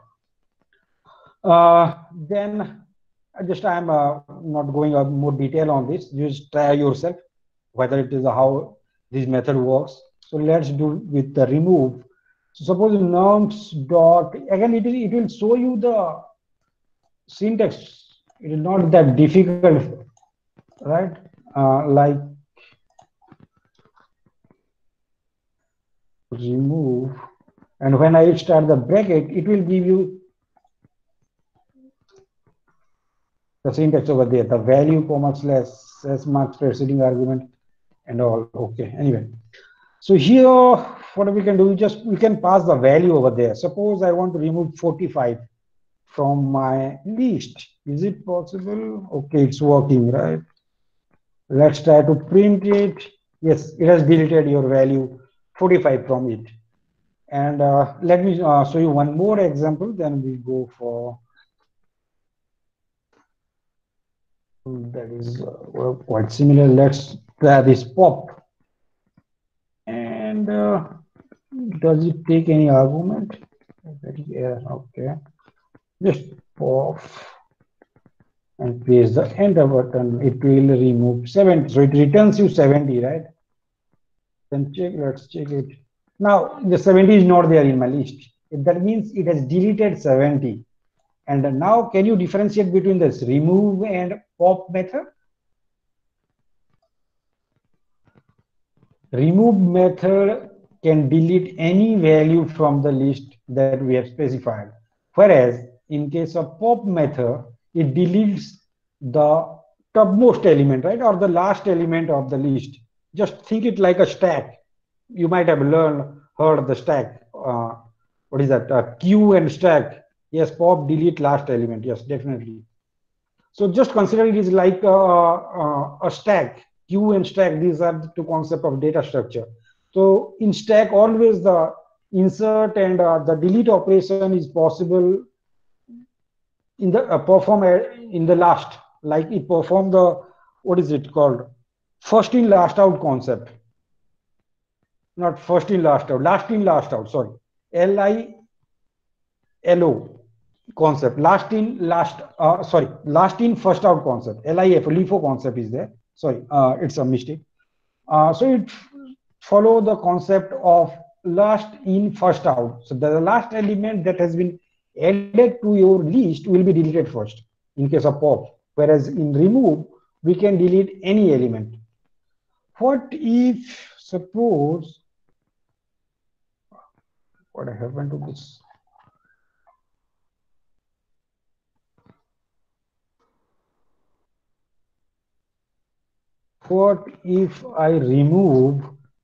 Uh, then just I'm uh, not going into more detail on this. Just try yourself whether it is how this method works. So let's do with the remove. So suppose nums dot, again it, is, it will show you the syntax. It is not that difficult, right? Uh, like remove, and when I start the bracket, it will give you the syntax over there, the value, comma, slash, s marks, preceding argument, and all. Okay, anyway. So here, what we can do, just we can pass the value over there. Suppose I want to remove forty-five from my list. Is it possible? Okay, it's working, right? Let's try to print it. Yes, it has deleted your value forty-five from it. And uh, let me uh, show you one more example, then we go for that is uh, quite similar. Let's try this pop. And uh, does it take any argument? Yeah, okay. Just pop and press the enter button. It will remove seventy. So it returns you seventy, right? Then check, let's check it. Now the seventy is not there in my list. That means it has deleted seventy. And now can you differentiate between this remove and pop method? Remove method can delete any value from the list that we have specified. Whereas in case of pop method, it deletes the topmost element, right? Or the last element of the list. Just think it like a stack. You might have learned, heard the stack. Uh, what is that? Uh, queue and stack. Yes, pop delete last element. Yes, definitely. So just consider it is like a, a, a stack, queue and stack. These are the two concepts of data structure. So in stack, always the insert and uh, the delete operation is possible in the uh, perform a- in the last, like it perform the, what is it called? First in last out concept, not first in last out, last in last out. Sorry, L I L O concept, last in last uh, sorry last in first out concept, LIF LIFO concept is there. Sorry, uh, it's a mistake. Uh, so it follow the concept of last in first out. So the last element that has been added to your list will be deleted first in case of pop, whereas in remove we can delete any element. What if suppose, what happened to this? What if I remove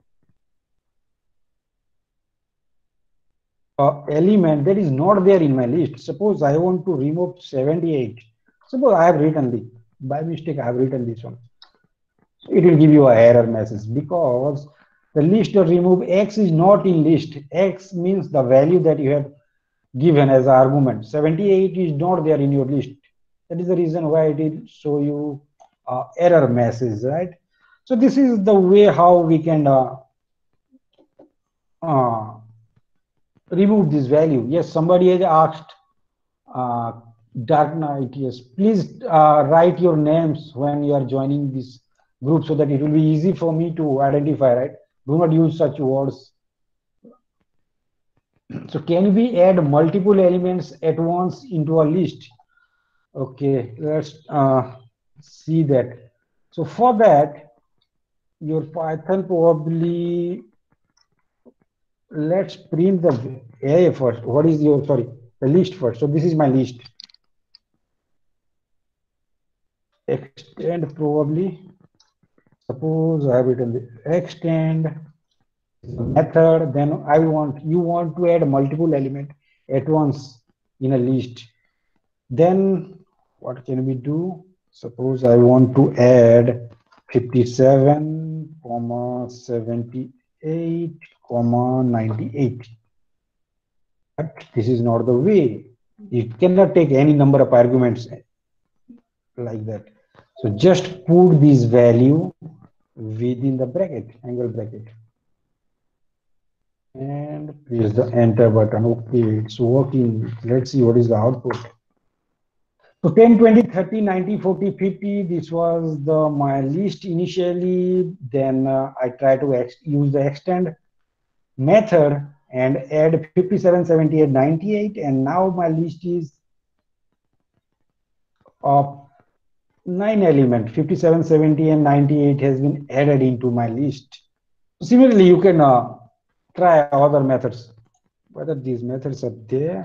a element that is not there in my list? Suppose I want to remove seventy-eight. Suppose I have written the, by mistake I have written this one. It will give you a error message because the list of remove X is not in list. X means the value that you have given as argument. seventy-eight is not there in your list. That is the reason why it will show you uh, error message, right? So this is the way how we can uh, uh, remove this value. Yes, somebody has asked, uh, Dark Knight, yes, please uh, write your names when you are joining this group so that it will be easy for me to identify, right? Do not use such words. So can we add multiple elements at once into a list? Okay, let's uh, see that. So for that, your Python probably, let's print the array first. What is your, sorry, the list first. So this is my list. Extend probably. Suppose I have written the extend method, then I want, you want to add multiple element at once in a list. Then what can we do? Suppose I want to add fifty-seven, seventy-eight, ninety-eight. But this is not the way. It cannot take any number of arguments like that. So just put this value within the bracket, angle bracket, and press the enter button. Okay, it's working. Let's see what is the output. So ten, twenty, thirty, ninety, forty, fifty, this was the my list initially. Then uh, I try to ex use the extend method and add fifty-seven, seventy-eight, ninety-eight, and now my list is of nine element, fifty-seven, seventy, and ninety-eight has been added into my list. Similarly, you can uh, try other methods, whether these methods are there.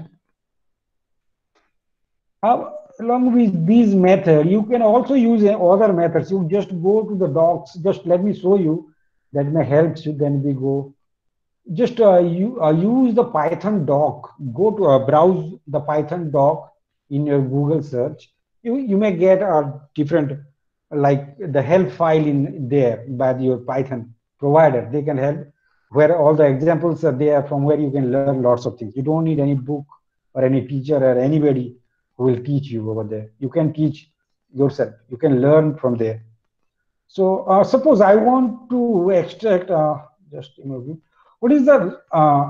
Uh, along with these method, you can also use other methods. You just go to the docs. Just let me show you. That may help you. Then we go. Just uh, you uh, use the Python doc. Go to uh, browse the Python doc in your Google search. You you may get a different, like the help file in there by your Python provider. They can help where all the examples are there from where you can learn lots of things. You don't need any book or any teacher or anybody who will teach you over there. You can teach yourself. You can learn from there. So uh, suppose I want to extract, uh, just a moment. What is the uh,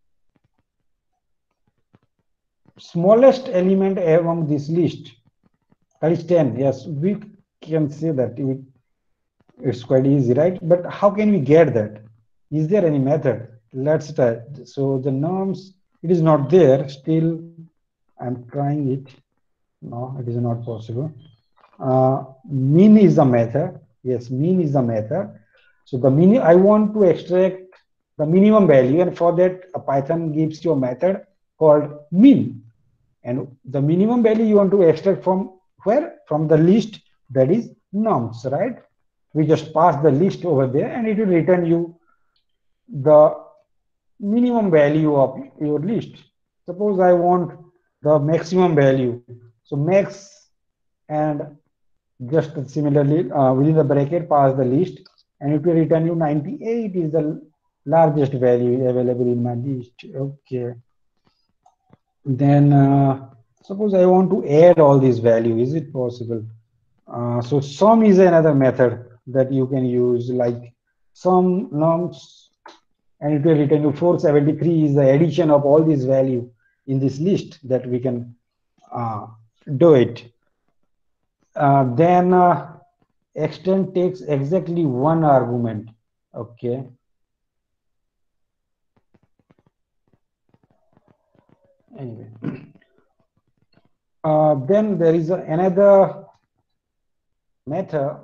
smallest element among this list? That is ten. Yes, we can say that. It, it's quite easy, right? But how can we get that? Is there any method? Let's try. So the norms, it is not there. Still, I'm trying it. No, it is not possible. Uh, min is the method. Yes, min is the method. So the min, I want to extract the minimum value, and for that, a Python gives you a method called min. And the minimum value you want to extract from where? From the list that is nums, right? We just pass the list over there, and it will return you the minimum value of your list. Suppose I want the maximum value. So max, and just similarly uh, within the bracket pass the list, and it will return you ninety-eight is the largest value available in my list. Okay. Then uh, suppose I want to add all these values. Is it possible? Uh, so sum is another method that you can use, like sum nums, and it will return you four seventy-three is the addition of all these value in this list that we can uh, do it. Uh, then uh, extend takes exactly one argument. Okay. Anyway. Uh, then there is a, another method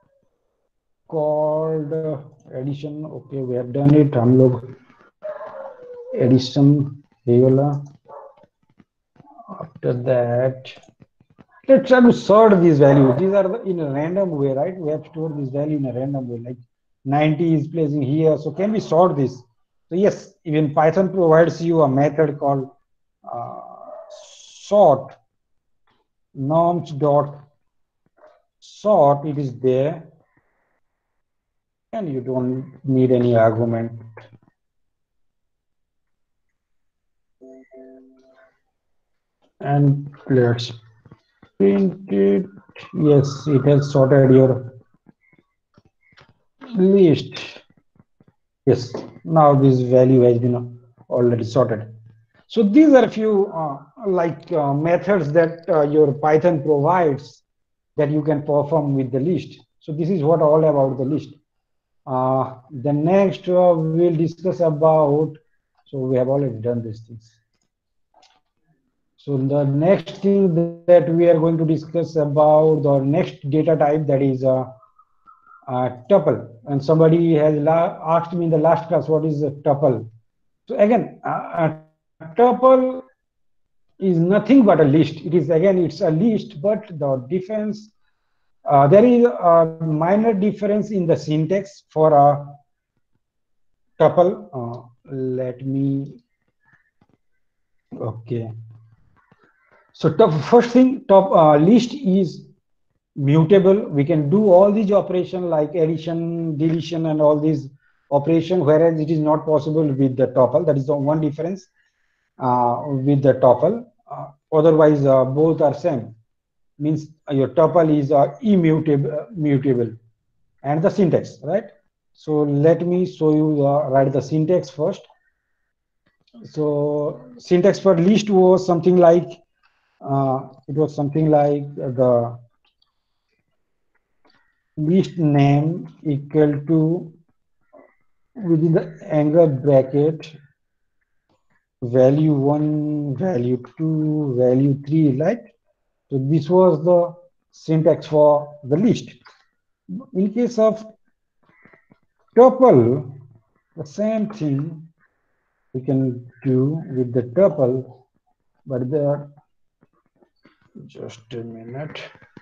called uh, addition. Okay, we have done it. हम लोग addition here. After that, let's try to sort these values. These are the, in a random way, right? We have stored this value in a random way, like ninety is placing here. So can we sort this? So yes, even Python provides you a method called uh, sort norms dot sort. It is there, and you don't need any argument. And let's print it. Yes, it has sorted your list. Yes, now this value has been already sorted. So these are a few uh, like uh, methods that uh, your Python provides that you can perform with the list. So this is what all about the list. Uh, the next uh, we'll discuss about, so we have already done these things. So the next thing that we are going to discuss about the next data type, that is a, a tuple. And somebody has asked me in the last class, what is a tuple? So again, a, a tuple is nothing but a list. It is again, it's a list, but the difference, uh, there is a minor difference in the syntax for a tuple. Uh, let me, okay. So top, first thing, top uh, list is mutable. We can do all these operations like addition, deletion, and all these operations, whereas it is not possible with the tuple. That is the one difference uh, with the tuple. Uh, otherwise, uh, both are same. Means your tuple is uh, immutable, uh, mutable, and the syntax, right? So let me show you uh, write the syntax first. So syntax for list was something like uh, it was something like the list name equal to within the angle bracket value one, value two, value three, right? So this was the syntax for the list. In case of tuple, the same thing we can do with the tuple, but there, just a minute.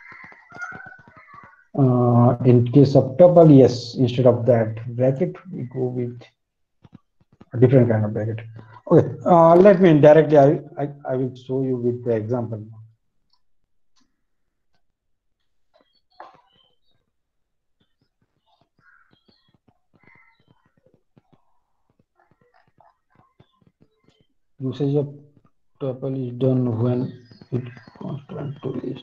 Uh, in case of tuple, yes, instead of that bracket, we go with a different kind of bracket. Okay, uh, let me directly, I, I, I will show you with the example. Usage of tuple is done when it constant to list.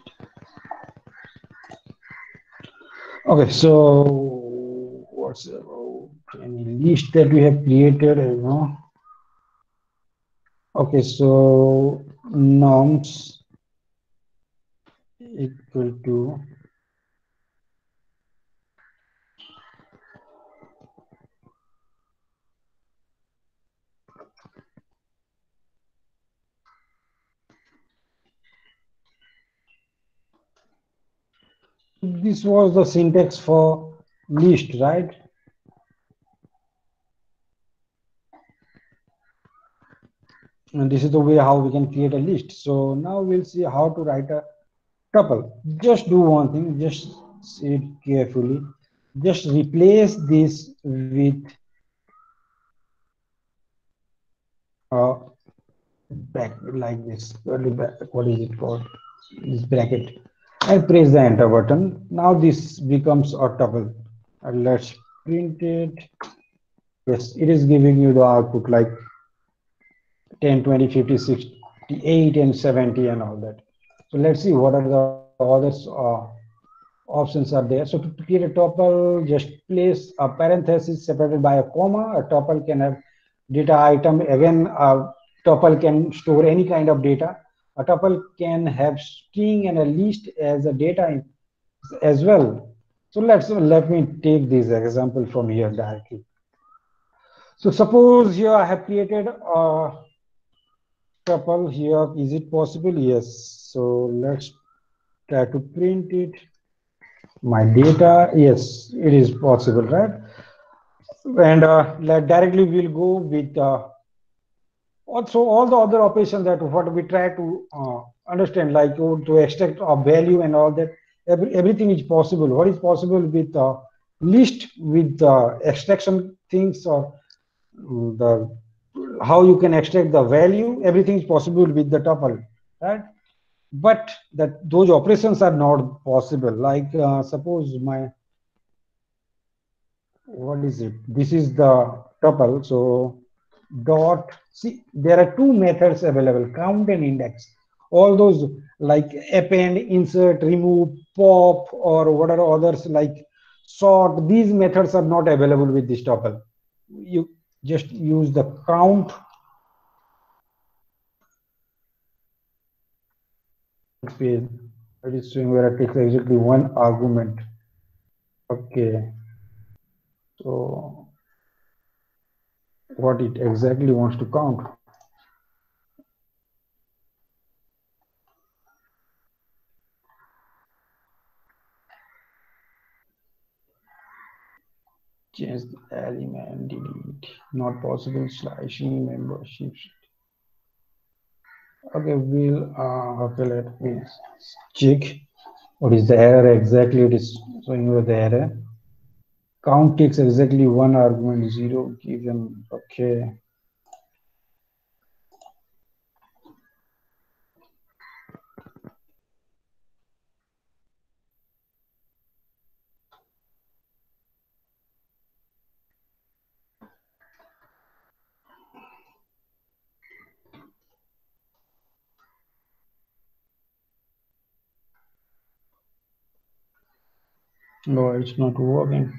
Okay, so what's about any list that we have created? You know. Okay, so norms equal to this was the syntax for list, right? And this is the way how we can create a list. So now we'll see how to write a tuple. Just do one thing, just see it carefully. Just replace this with uh, back like this. What is it called? This bracket, and press the enter button. Now this becomes a tuple. And let's print it. Yes, it is giving you the output like ten, twenty, fifty, sixty-eight, and seventy, and all that. So let's see what are the others uh, options are there. So to create a tuple, just place a parenthesis separated by a comma. A tuple can have data item. Again, a tuple can store any kind of data. A tuple can have string and a list as a data as well. So let's let me take this example from here directly. So suppose here I have created a tuple here. Is it possible? Yes. So let's try to print it. My data, yes, it is possible, right? And uh, directly we'll go with uh, also all the other operations that what we try to uh, understand, like to, to extract a value and all that. Every, everything is possible. What is possible with uh, list, with uh, extraction things, or the how you can extract the value? Everything is possible with the tuple, right? But that those operations are not possible. Like uh, suppose my what is it? This is the tuple. So dot, see, there are two methods available: count and index. All those like append, insert, remove, pop, or what are others like sort. These methods are not available with this tuple. You just use the count. It is showing where it takes exactly one argument. Okay. So what it exactly wants to count. Change the element, delete, not possible, slashing membership. Okay, we'll uh, okay, let me check what is the error exactly. It is showing you the error. Count takes exactly one argument, zero given. Okay. No, it's not working.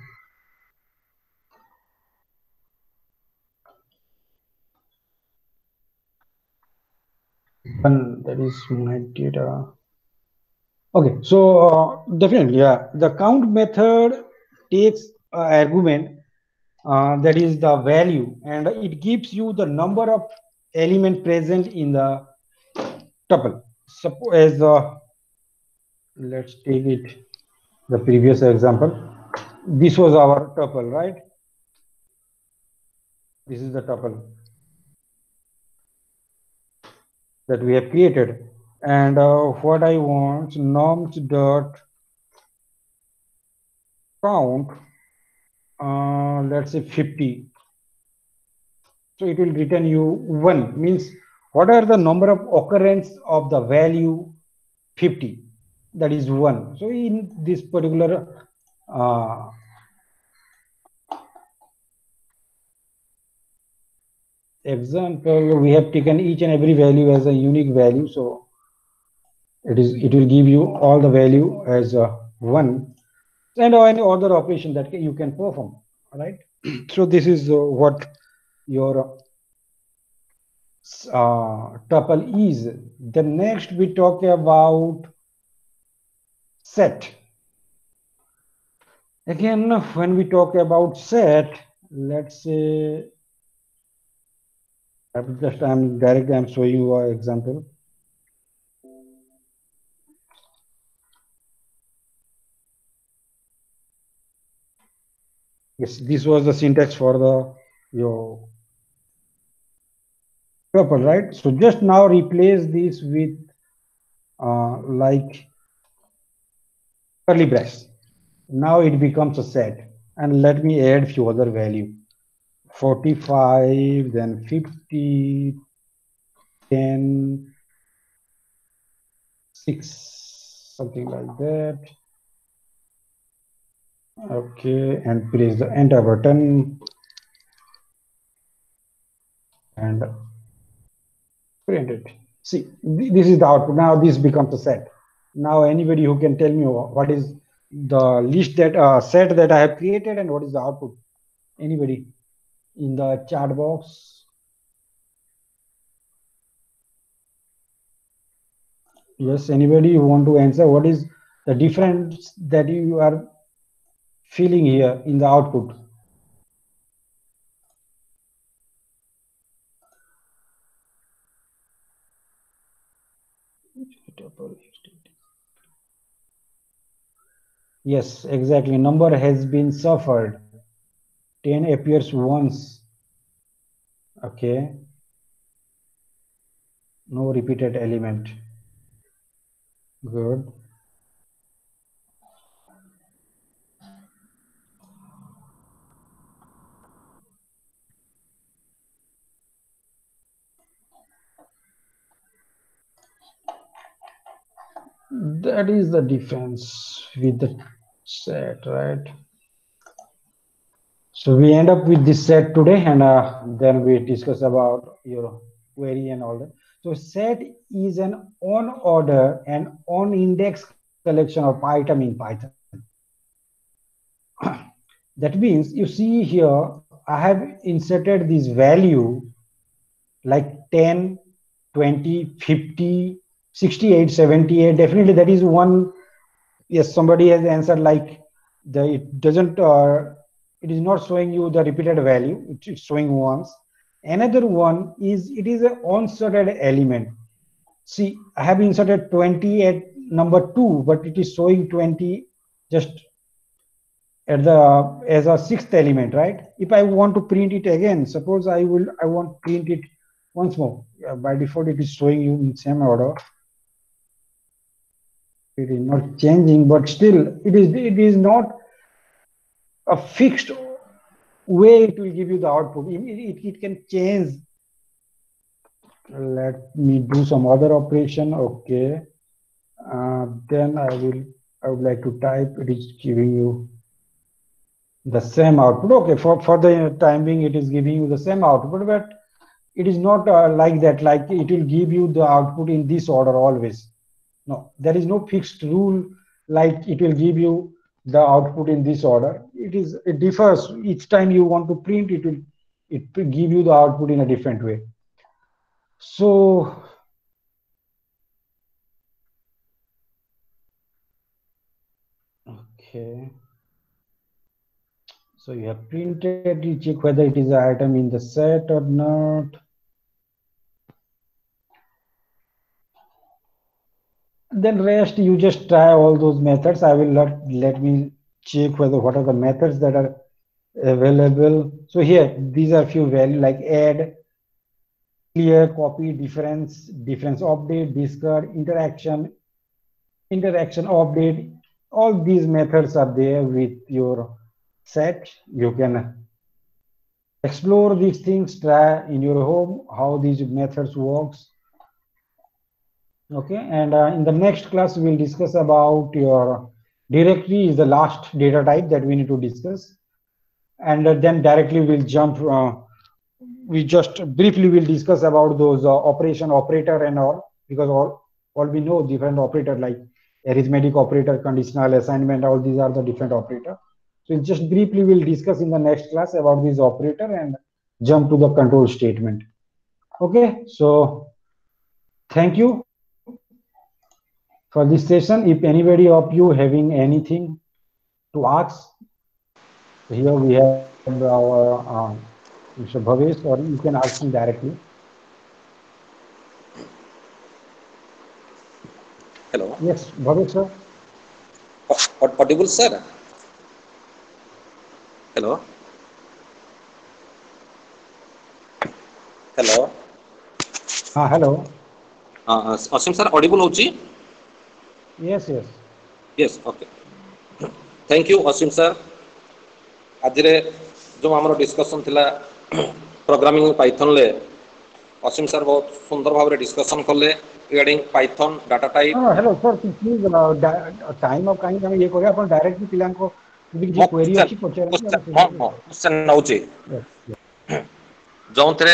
One, that is my data. Okay, so uh, definitely, yeah, the count method takes uh, argument uh, that is the value, and it gives you the number of element present in the tuple. Suppose as uh, let's take it the previous example. This was our tuple, right? This is the tuple that we have created, and uh, what I want norms dot count. Uh, let's say fifty. So it will return you one, means what are the number of occurrence of the value fifty, that is one. So in this particular uh, example, we have taken each and every value as a unique value, so it is it will give you all the value as a one, and any other operation that you can perform, right? So this is uh, what your uh, tuple is. The next we talk about set. Again, when we talk about set, let's say, just I'm directly I'm showing you an example. Yes, this was the syntax for the your tuple, right? So just now replace this with uh, like curly brace. Now it becomes a set, and let me add few other value. forty-five, then fifty, ten, six, something like that. Okay, and press the enter button and print it. See, th- this is the output. Now this becomes a set. Now anybody who can tell me wha- what is the list that uh, set that I have created and what is the output? Anybody in the chat box? Yes, anybody who want to answer what is the difference that you are feeling here in the output? Yes, exactly. Number has been suffered. ten appears once. Okay. No repeated element. Good. That is the difference with the set, right? So we end up with this set today, and uh, then we discuss about your query and all that. So set is an on order and on index collection of item in Python. That means you see here, I have inserted this value like ten, twenty, fifty, sixty-eight, seventy-eight. Definitely that is one. Yes, somebody has answered like the it doesn't uh, it is not showing you the repeated value, it's showing once. Another one is it is an unsorted element. See, I have inserted twenty at number two, but it is showing twenty just at the as a sixth element, right? If I want to print it again, suppose I will I want to print it once more. Uh, by default it is showing you in same order. It is not changing, but still it is it is not a fixed way it will give you the output. It, it, it can change. Let me do some other operation. Okay. Uh, then I will I would like to type it is giving you the same output. Okay, for, for the time being it is giving you the same output, but it is not uh, like that, like it will give you the output in this order always. No, there is no fixed rule like it will give you the output in this order. It is it differs each time you want to print it will it will give you the output in a different way. So okay, so you have printed, you check whether it is an item in the set or not. Then rest you just try all those methods. I will let let me check whether what are the methods that are available. So here these are few values like add, clear, copy, difference, difference update, discard, interaction, interaction update. All these methods are there with your set. You can explore these things, try in your home how these methods works. Okay, and uh, in the next class we'll discuss about your directory is the last data type that we need to discuss, and uh, then directly we'll jump uh, we just briefly will discuss about those uh, operation operator and all, because all all we know different operator like arithmetic operator, conditional assignment, all these are the different operator. So just briefly we'll discuss in the next class about this operator and jump to the control statement. Okay, so thank you for this session. If anybody of you having anything to ask, here we have our uh, Mister Bhavesh, or you can ask him directly. Hello. Yes, Bhavesh sir. Aud- Audible, sir? Hello? Hello? Ah, hello. Uh, Asim sir, audible hochi? Yes, yes. Yes, okay. Thank you, Asim sir. ଆଜିରେ ଯେଉଁ ଆମର discussion ଥିଲା programming ପାଇଥନ୍ରେ असीम sir बहुत सुंदर भाव discussion कले regarding Python data type हाँ hello sir please time of kind हमें ये करिए अपन डायरेक्टली पिलान को यदि किसी मो क्वेरी क्वेश्चन अच्छी पहुंचे क्वेश्चन हम हां हां क्वेश्चन नउचे जोंतरे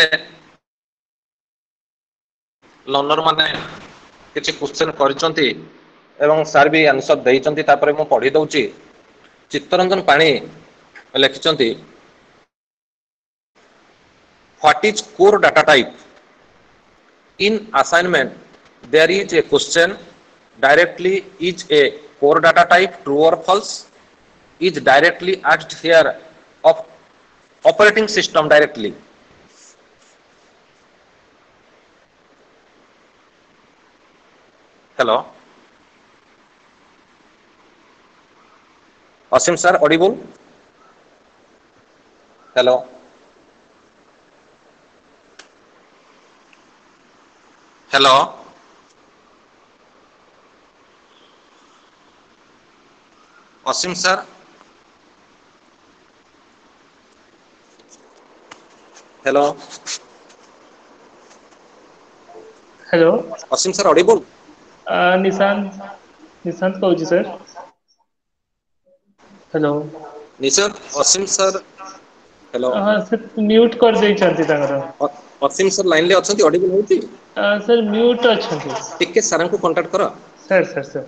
लर्नर माने किछि क्वेश्चन करिसंती एवं सर भी आंसर देइचंती तापरे मु पढी दउची चित्तरंजन पाणी लिखिचंती what is core data type in assignment there is a question directly is a core data type true or false is directly asked here of operating system directly hello Asim sir audible hello hello Asim sir hello hello Asim sir audible Nishant Nishant कहूची sir hello Nishant Asim sir hello हाँ sir mute कर देइछंती तांगर Asim sir line ले अछंती audible होती sir म्यूट अछंती टिके सर को कांटेक्ट करा सर सर सर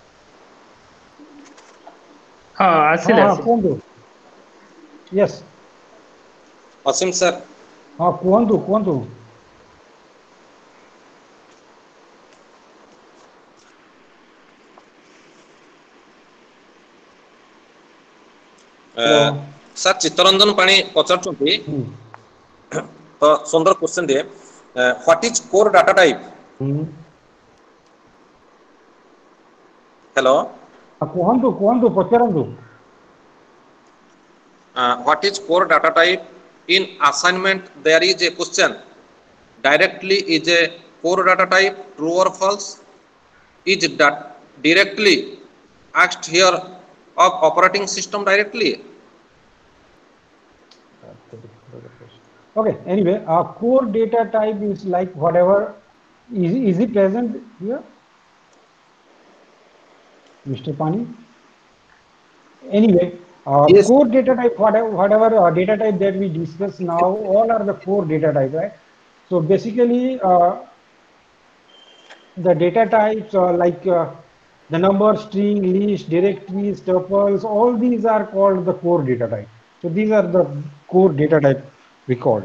हाँ हाँ आसिले हाँ आसिले कुहतु यस Asim sir हाँ कुहतु कुहतु हेलो सर चित्तरंजन पाणी पचारचंती तो सुंदर क्वेश्चन दिए what is core data type hello कुहतु कुहतु पचारंतु what is core data type in assignment there is a question directly is a core data type true or false is that directly asked here of operating system directly okay anyway our core data type is like whatever is, is it present here Mister Pani anyway uh, Yes. core data type whatever whatever uh, data type that we discuss now all are the core data type right so basically uh, the data types are like uh, the number string list directories tuples all these are called the core data type so these are the core data type we call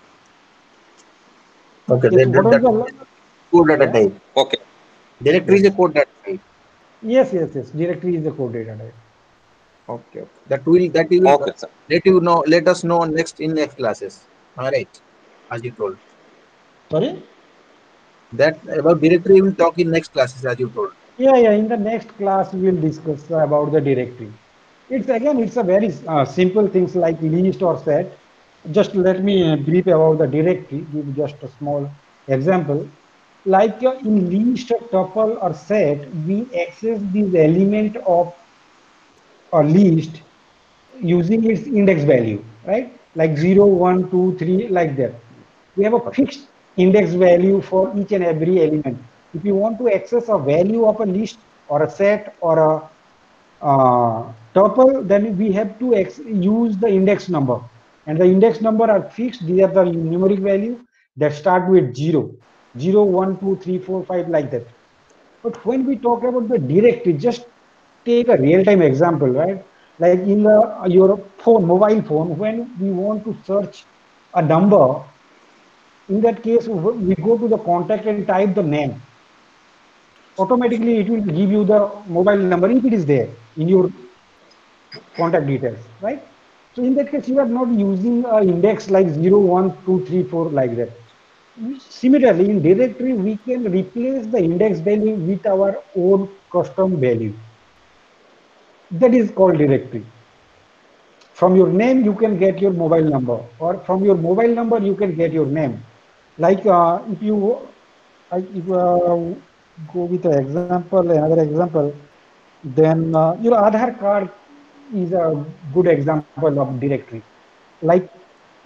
Okay, yes that, what that, was that the code data yeah type. okay Directory is a code data type. yes yes yes directory is the core data type Okay, okay. That will that you will okay sir let you know let us know next in next classes. All right, as you told. sorry That about directory we will talk in next classes as you told. yeah yeah in the next class we will discuss about the directory it's again it's a very uh, simple things like list or set just let me uh, brief about the directory give just a small example like uh, in list tuple or set we access this element of a list using its index value, right? Like zero, one, two, three, like that. We have a Okay. fixed index value for each and every element. If you want to access a value of a list or a set or a uh, tuple, then we have to ex use the index number. And the index number are fixed. These are the numeric value that start with zero, zero, one, two, three, four, five, like that. But when we talk about the directory, just take a real-time example, right? Like in the your phone, mobile phone, when we want to search a number, in that case, we go to the contact and type the name. Automatically, it will give you the mobile number if it is there in your contact details, right? So in that case, you are not using an index like zero, one, two, three, four, like that. Similarly, in directory, we can replace the index value with our own custom value. That is called directory. From your name, you can get your mobile number, or from your mobile number, you can get your name. Like uh, if you, I, if, uh, go with an example, another example, then uh, your Aadhaar card is a good example of directory. Like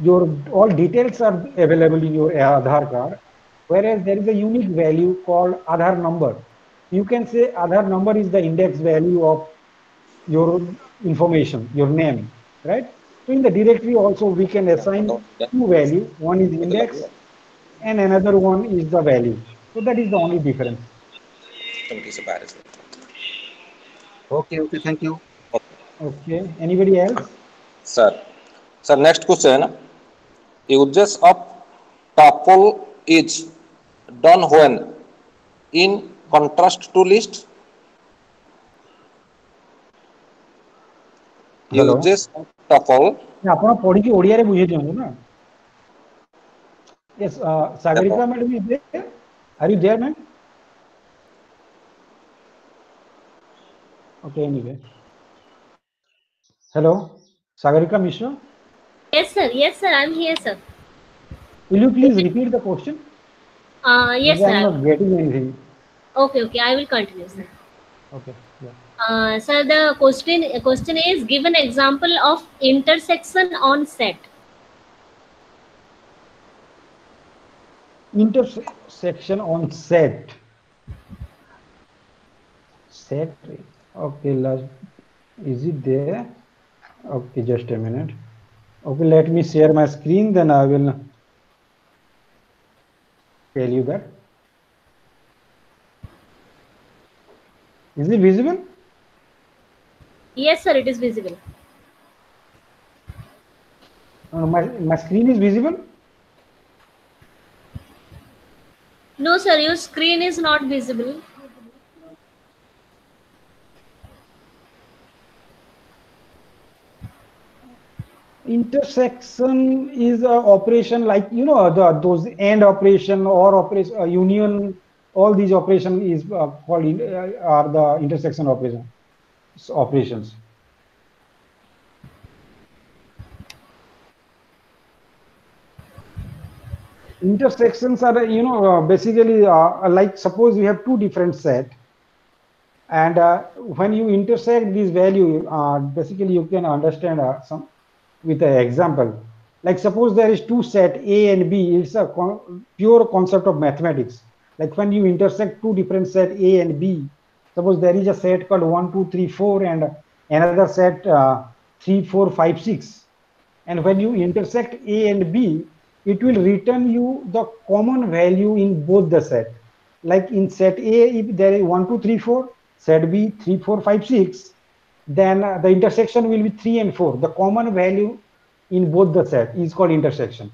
your all details are available in your Aadhaar card, whereas there is a unique value called Aadhaar number. You can say Aadhaar number is the index value of your information, your name, right? So in the directory also we can assign two value. One is index and another one is the value. So that is the only difference. Okay, okay, thank you. Okay. Anybody else? Sir, sir, next question. Uses of tuple is done when in contrast to list. Hello. Uses of tuple. ଆପଣ ପଢିକି ଓଡ଼ିଆରେ ବୁଝେଇ ଦିଅନ୍ତୁ ନା. Yes, uh, Sagarika madam is there. Are you there, ma'am? Okay, anyway. Hello, Sagarika Mishra. Yes, sir. Yes, sir. I'm here, sir. Will you please repeat the question? Uh, yes, Because sir. I'm not getting anything. Okay, okay. I will continue, sir. Okay. Yeah. Uh, sir, the question question is, give an example of intersection on set. Intersection on set. Set. Okay, is it there? Okay, just a minute. Okay, let me share my screen, then I will tell you that. Is it visible? Yes, sir. It is visible. Uh, my, my screen is visible? No, sir. Your screen is not visible. Intersection is a operation like, you know, the those AND operation or operation uh, union, all these operation is uh, called in, uh, are the intersection operation operations. Intersections are, you know, uh, basically uh, like suppose you have two different set, and uh, when you intersect these value, uh, basically you can understand uh, some with an example. Like suppose there is two set A and B. It's a con pure concept of mathematics. Like when you intersect two different set A and B, suppose there is a set called one, two, three, four, and another set uh, three, four, five, six. And when you intersect A and B, it will return you the common value in both the set. Like in set A, if there is one, two, three, four, set B three, four, five, six, then uh, the intersection will be three and four. The common value in both the set is called intersection.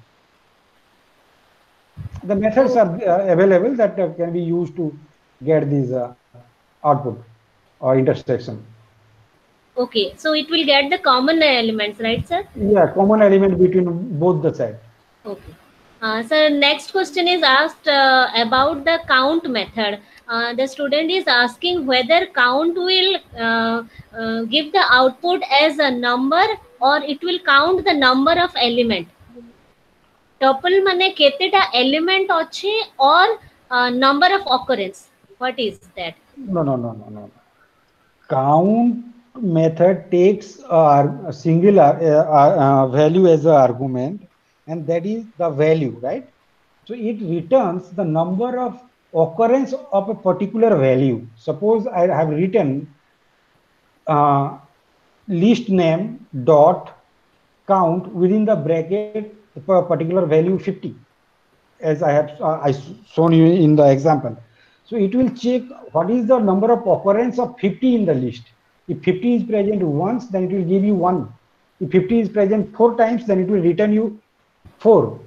The methods are uh, available that uh, can be used to get this uh, output or intersection. Okay, so it will get the common elements, right, sir? Yeah, common element between both the set. Okay. Uh, sir, next question is asked uh, about the count method. Uh, the student is asking whether count will uh, uh, give the output as a number or it will count the number of element. Tuple mane keteta element ache or uh, number of occurrence. What is that? No, no, no, no, no. Count method takes uh, a singular uh, uh, value as an argument, and that is the value, right? So it returns the number of occurrence of a particular value. Suppose I have written uh, list name dot count within the bracket for a particular value fifty, as I have uh, I shown you in the example. So it will check what is the number of occurrence of fifty in the list. If fifty is present once, then it will give you one. If fifty is present four times, then it will return you four.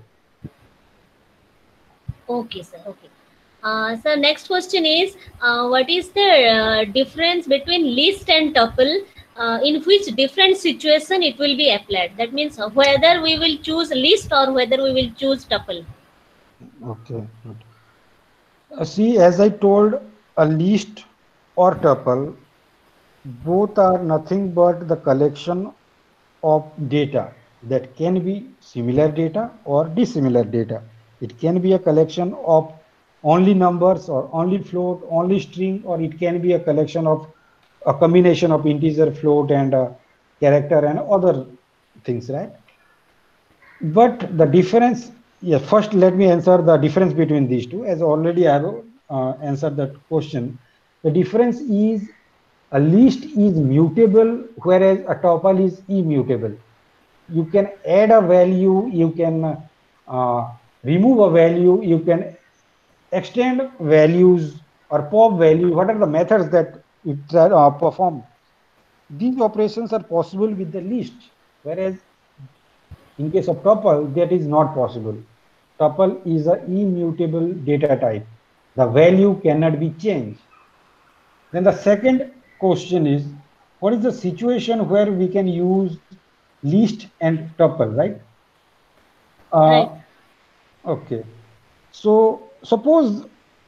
Okay, sir. Okay. Uh, so next question is, uh, what is the uh, difference between list and tuple? Uh, in which different situation it will be applied? That means whether we will choose list or whether we will choose tuple. Okay. Uh, see, as I told, a list or tuple, both are nothing but the collection of data that can be similar data or dissimilar data. It can be a collection of only numbers or only float, only string, or it can be a collection of a combination of integer, float, and uh, character and other things, right? But the difference, yeah, first let me answer the difference between these two. As already I have uh, answered that question. The difference is a list is mutable, whereas a tuple is immutable. You can add a value, you can uh, remove a value, you can extend values or pop value, what are the methods that it uh, perform. These operations are possible with the list, whereas in case of tuple, that is not possible. Tuple is an immutable data type. The value cannot be changed. Then the second question is, what is the situation where we can use list and tuple, right? Uh, Right. okay. So suppose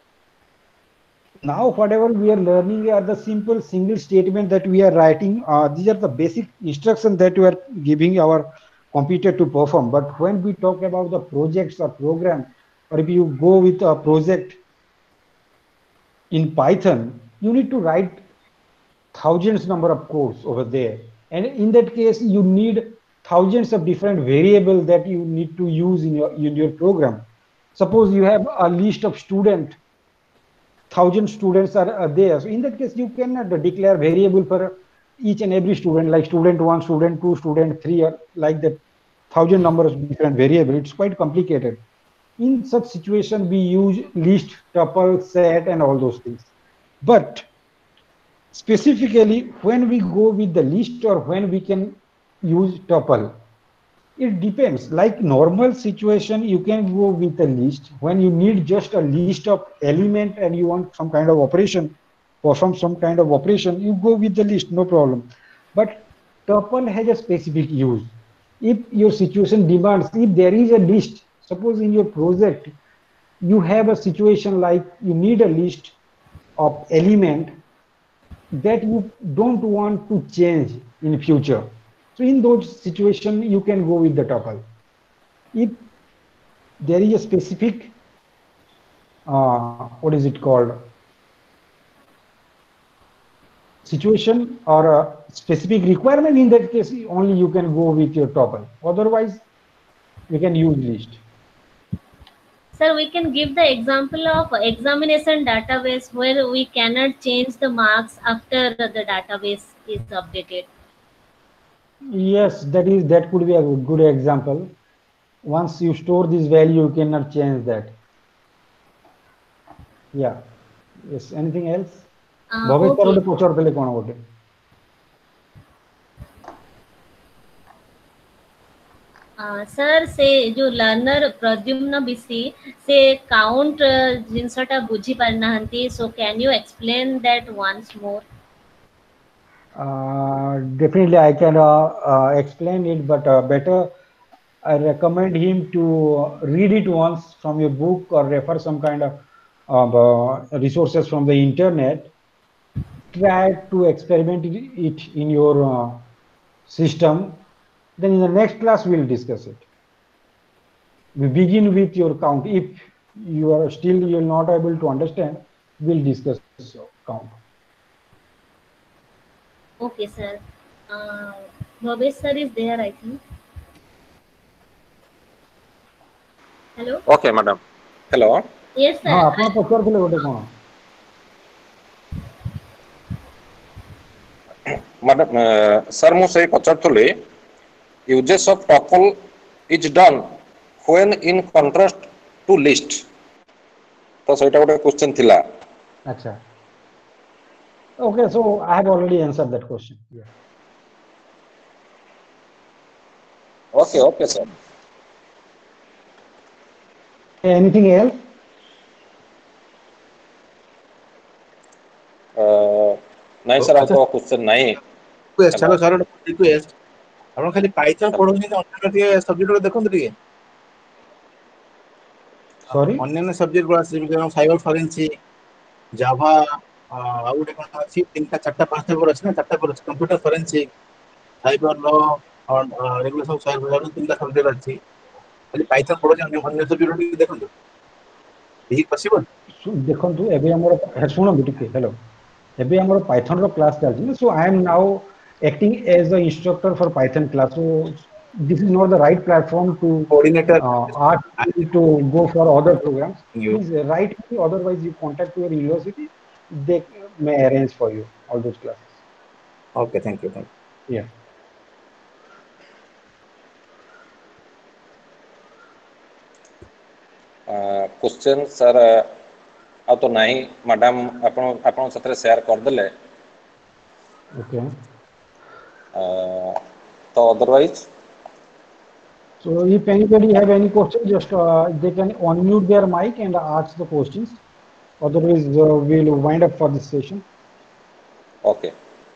now whatever we are learning are the simple single statement that we are writing. Uh, these are the basic instructions that we are giving our computer to perform. But when we talk about the projects or program, or if you go with a project in Python, you need to write thousands number of codes over there. And in that case, you need thousands of different variables that you need to use in your, in your program. Suppose you have a list of students, thousand students are, are there. So in that case, you cannot declare variable for each and every student, like student one, student two, student three, or like that thousand numbers of different variable. It's quite complicated. In such situation, we use list, tuple, set, and all those things. But specifically, when we go with the list or when we can use tuple, it depends. Like normal situation, you can go with a list. When you need just a list of element and you want some kind of operation, perform some kind of operation, you go with the list, no problem. But tuple has a specific use. If your situation demands, if there is a list, suppose in your project, you have a situation like you need a list of element that you don't want to change in future. So in those situations, you can go with the tuple. If there is a specific, uh, what is it called, situation or a specific requirement, in that case, only you can go with your tuple. Otherwise, you can use list. Sir, we can give the example of examination database where we cannot change the marks after the database is updated. Yes, that is that could be a good example. Once you store this value, you cannot change that. Yeah. Yes. Anything else? Uh, Bhavesh sir okay. ଗୋଟେ ପଚାରୁଥିଲେ କ'ଣ ଗୋଟେ? Sir से जो learner Pradyumna बिसी से count जिनसटा बुझी पारनाहंती, so can you explain that once more? Uh, definitely, I can uh, uh, explain it, but uh, better I recommend him to read it once from your book or refer some kind of uh, resources from the internet. Try to experiment it in your uh, system. Then in the next class, we'll discuss it. We begin with your count. If you are still you're not able to understand, we'll discuss count. Okay, sir. Uh, Bhavesh sir is there, I think. Hello. Okay, madam. Hello. Yes, sir. हाँ, आपने पकड़ के ले कौन? Madam, uh, sir, ମୁଁ ସେଇ ପଚାରୁଥିଲି, uses of tuple is done when in contrast to list. ତ ସେଇଟା ଗୋଟେ question ଥିଲା. अच्छा. Okay, so I have already answered that question. Yeah. Okay, okay, sir. Anything else? Uh, ନାଇଁ sir, ଆଉ ତ question ନାହିଁ. ରିକ୍ୱେଷ୍ଟ ହ୍ୟାଲୋ ସାର୍ ରିକ୍ୱେଷ୍ଟ ଆପଣ ଖାଲି ପାଇଥନ ପଢଉଛନ୍ତି, ଅନ୍ୟାନ୍ୟ ଟିକେ ସବଜେକ୍ଟ ଗୁଡ଼ା ଦେଖନ୍ତୁ ଟିକେ। Sorry? ଅନ୍ୟାନ୍ୟ ସବଜେକ୍ଟ ଗୁଡ଼ା ଯେମିତି ସାଇବର ଫରେନ୍ସିକ୍, ଜାଭା, ଆଉ ଗୋଟେ କ'ଣ ଅଛି, ତିନିଟା ଚାରିଟା ପାଞ୍ଚଟା ପେପର ଅଛି ନା, ଚାରିଟା ପେପର ଅଛି, computer forensic, cyber law, regulation cyber, ତିନିଟା ସବଜେକ୍ଟ ଅଛି। ଖାଲି ପାଇଥନ ପଢଉଛନ୍ତି, ଅନ୍ୟ ସବଜେକ୍ଟ ଟିକେ ଦେଖନ୍ତୁ। Is it possible? ଦେଖନ୍ତୁ ଏବେ ଆମର ଶୁଣନ୍ତୁ ଟିକେ hello ଏବେ ଆମର ପାଇଥନ ର କ୍ଲାସ ଚାଲିଛି, so I am now acting as the instructor for Python class. So this is not the right platform to Coordinator. uh, ask you to go for other programs. You. Please uh, write me, otherwise you contact your university, they may arrange for you all those classes. Okay, thank you. Thank you. Yeah. Question sir आ तो नहीं madam आपण आपण साथे share कर देले Okay. तो otherwise So if anybody have any question, just uh, they can unmute their mic and ask the questions. Otherwise, uh, we'll wind up for this session. Okay.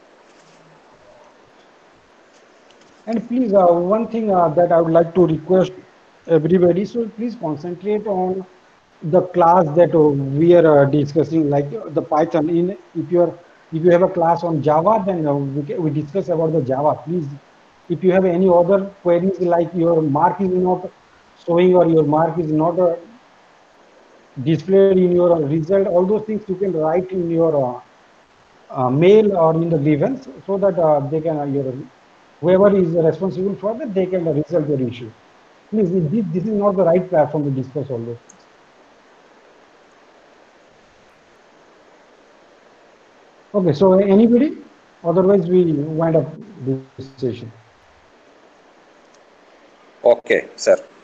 And please, uh, one thing uh, that I would like to request everybody, so please concentrate on the class that uh, we are uh, discussing, like uh, the Python. In if you are if you have a class on Java, then uh, we, ca- we discuss about the Java. Please, if you have any other queries like your mark is not showing or your mark is not uh, displayed in your result, all those things you can write in your uh, uh, mail or in the grievance, so that uh, they can uh, your whoever is responsible for that, they can uh, resolve your issue. Please, this, this is not the right platform to discuss all those things. Okay, so anybody? Otherwise, we wind up this session. Okay, sir.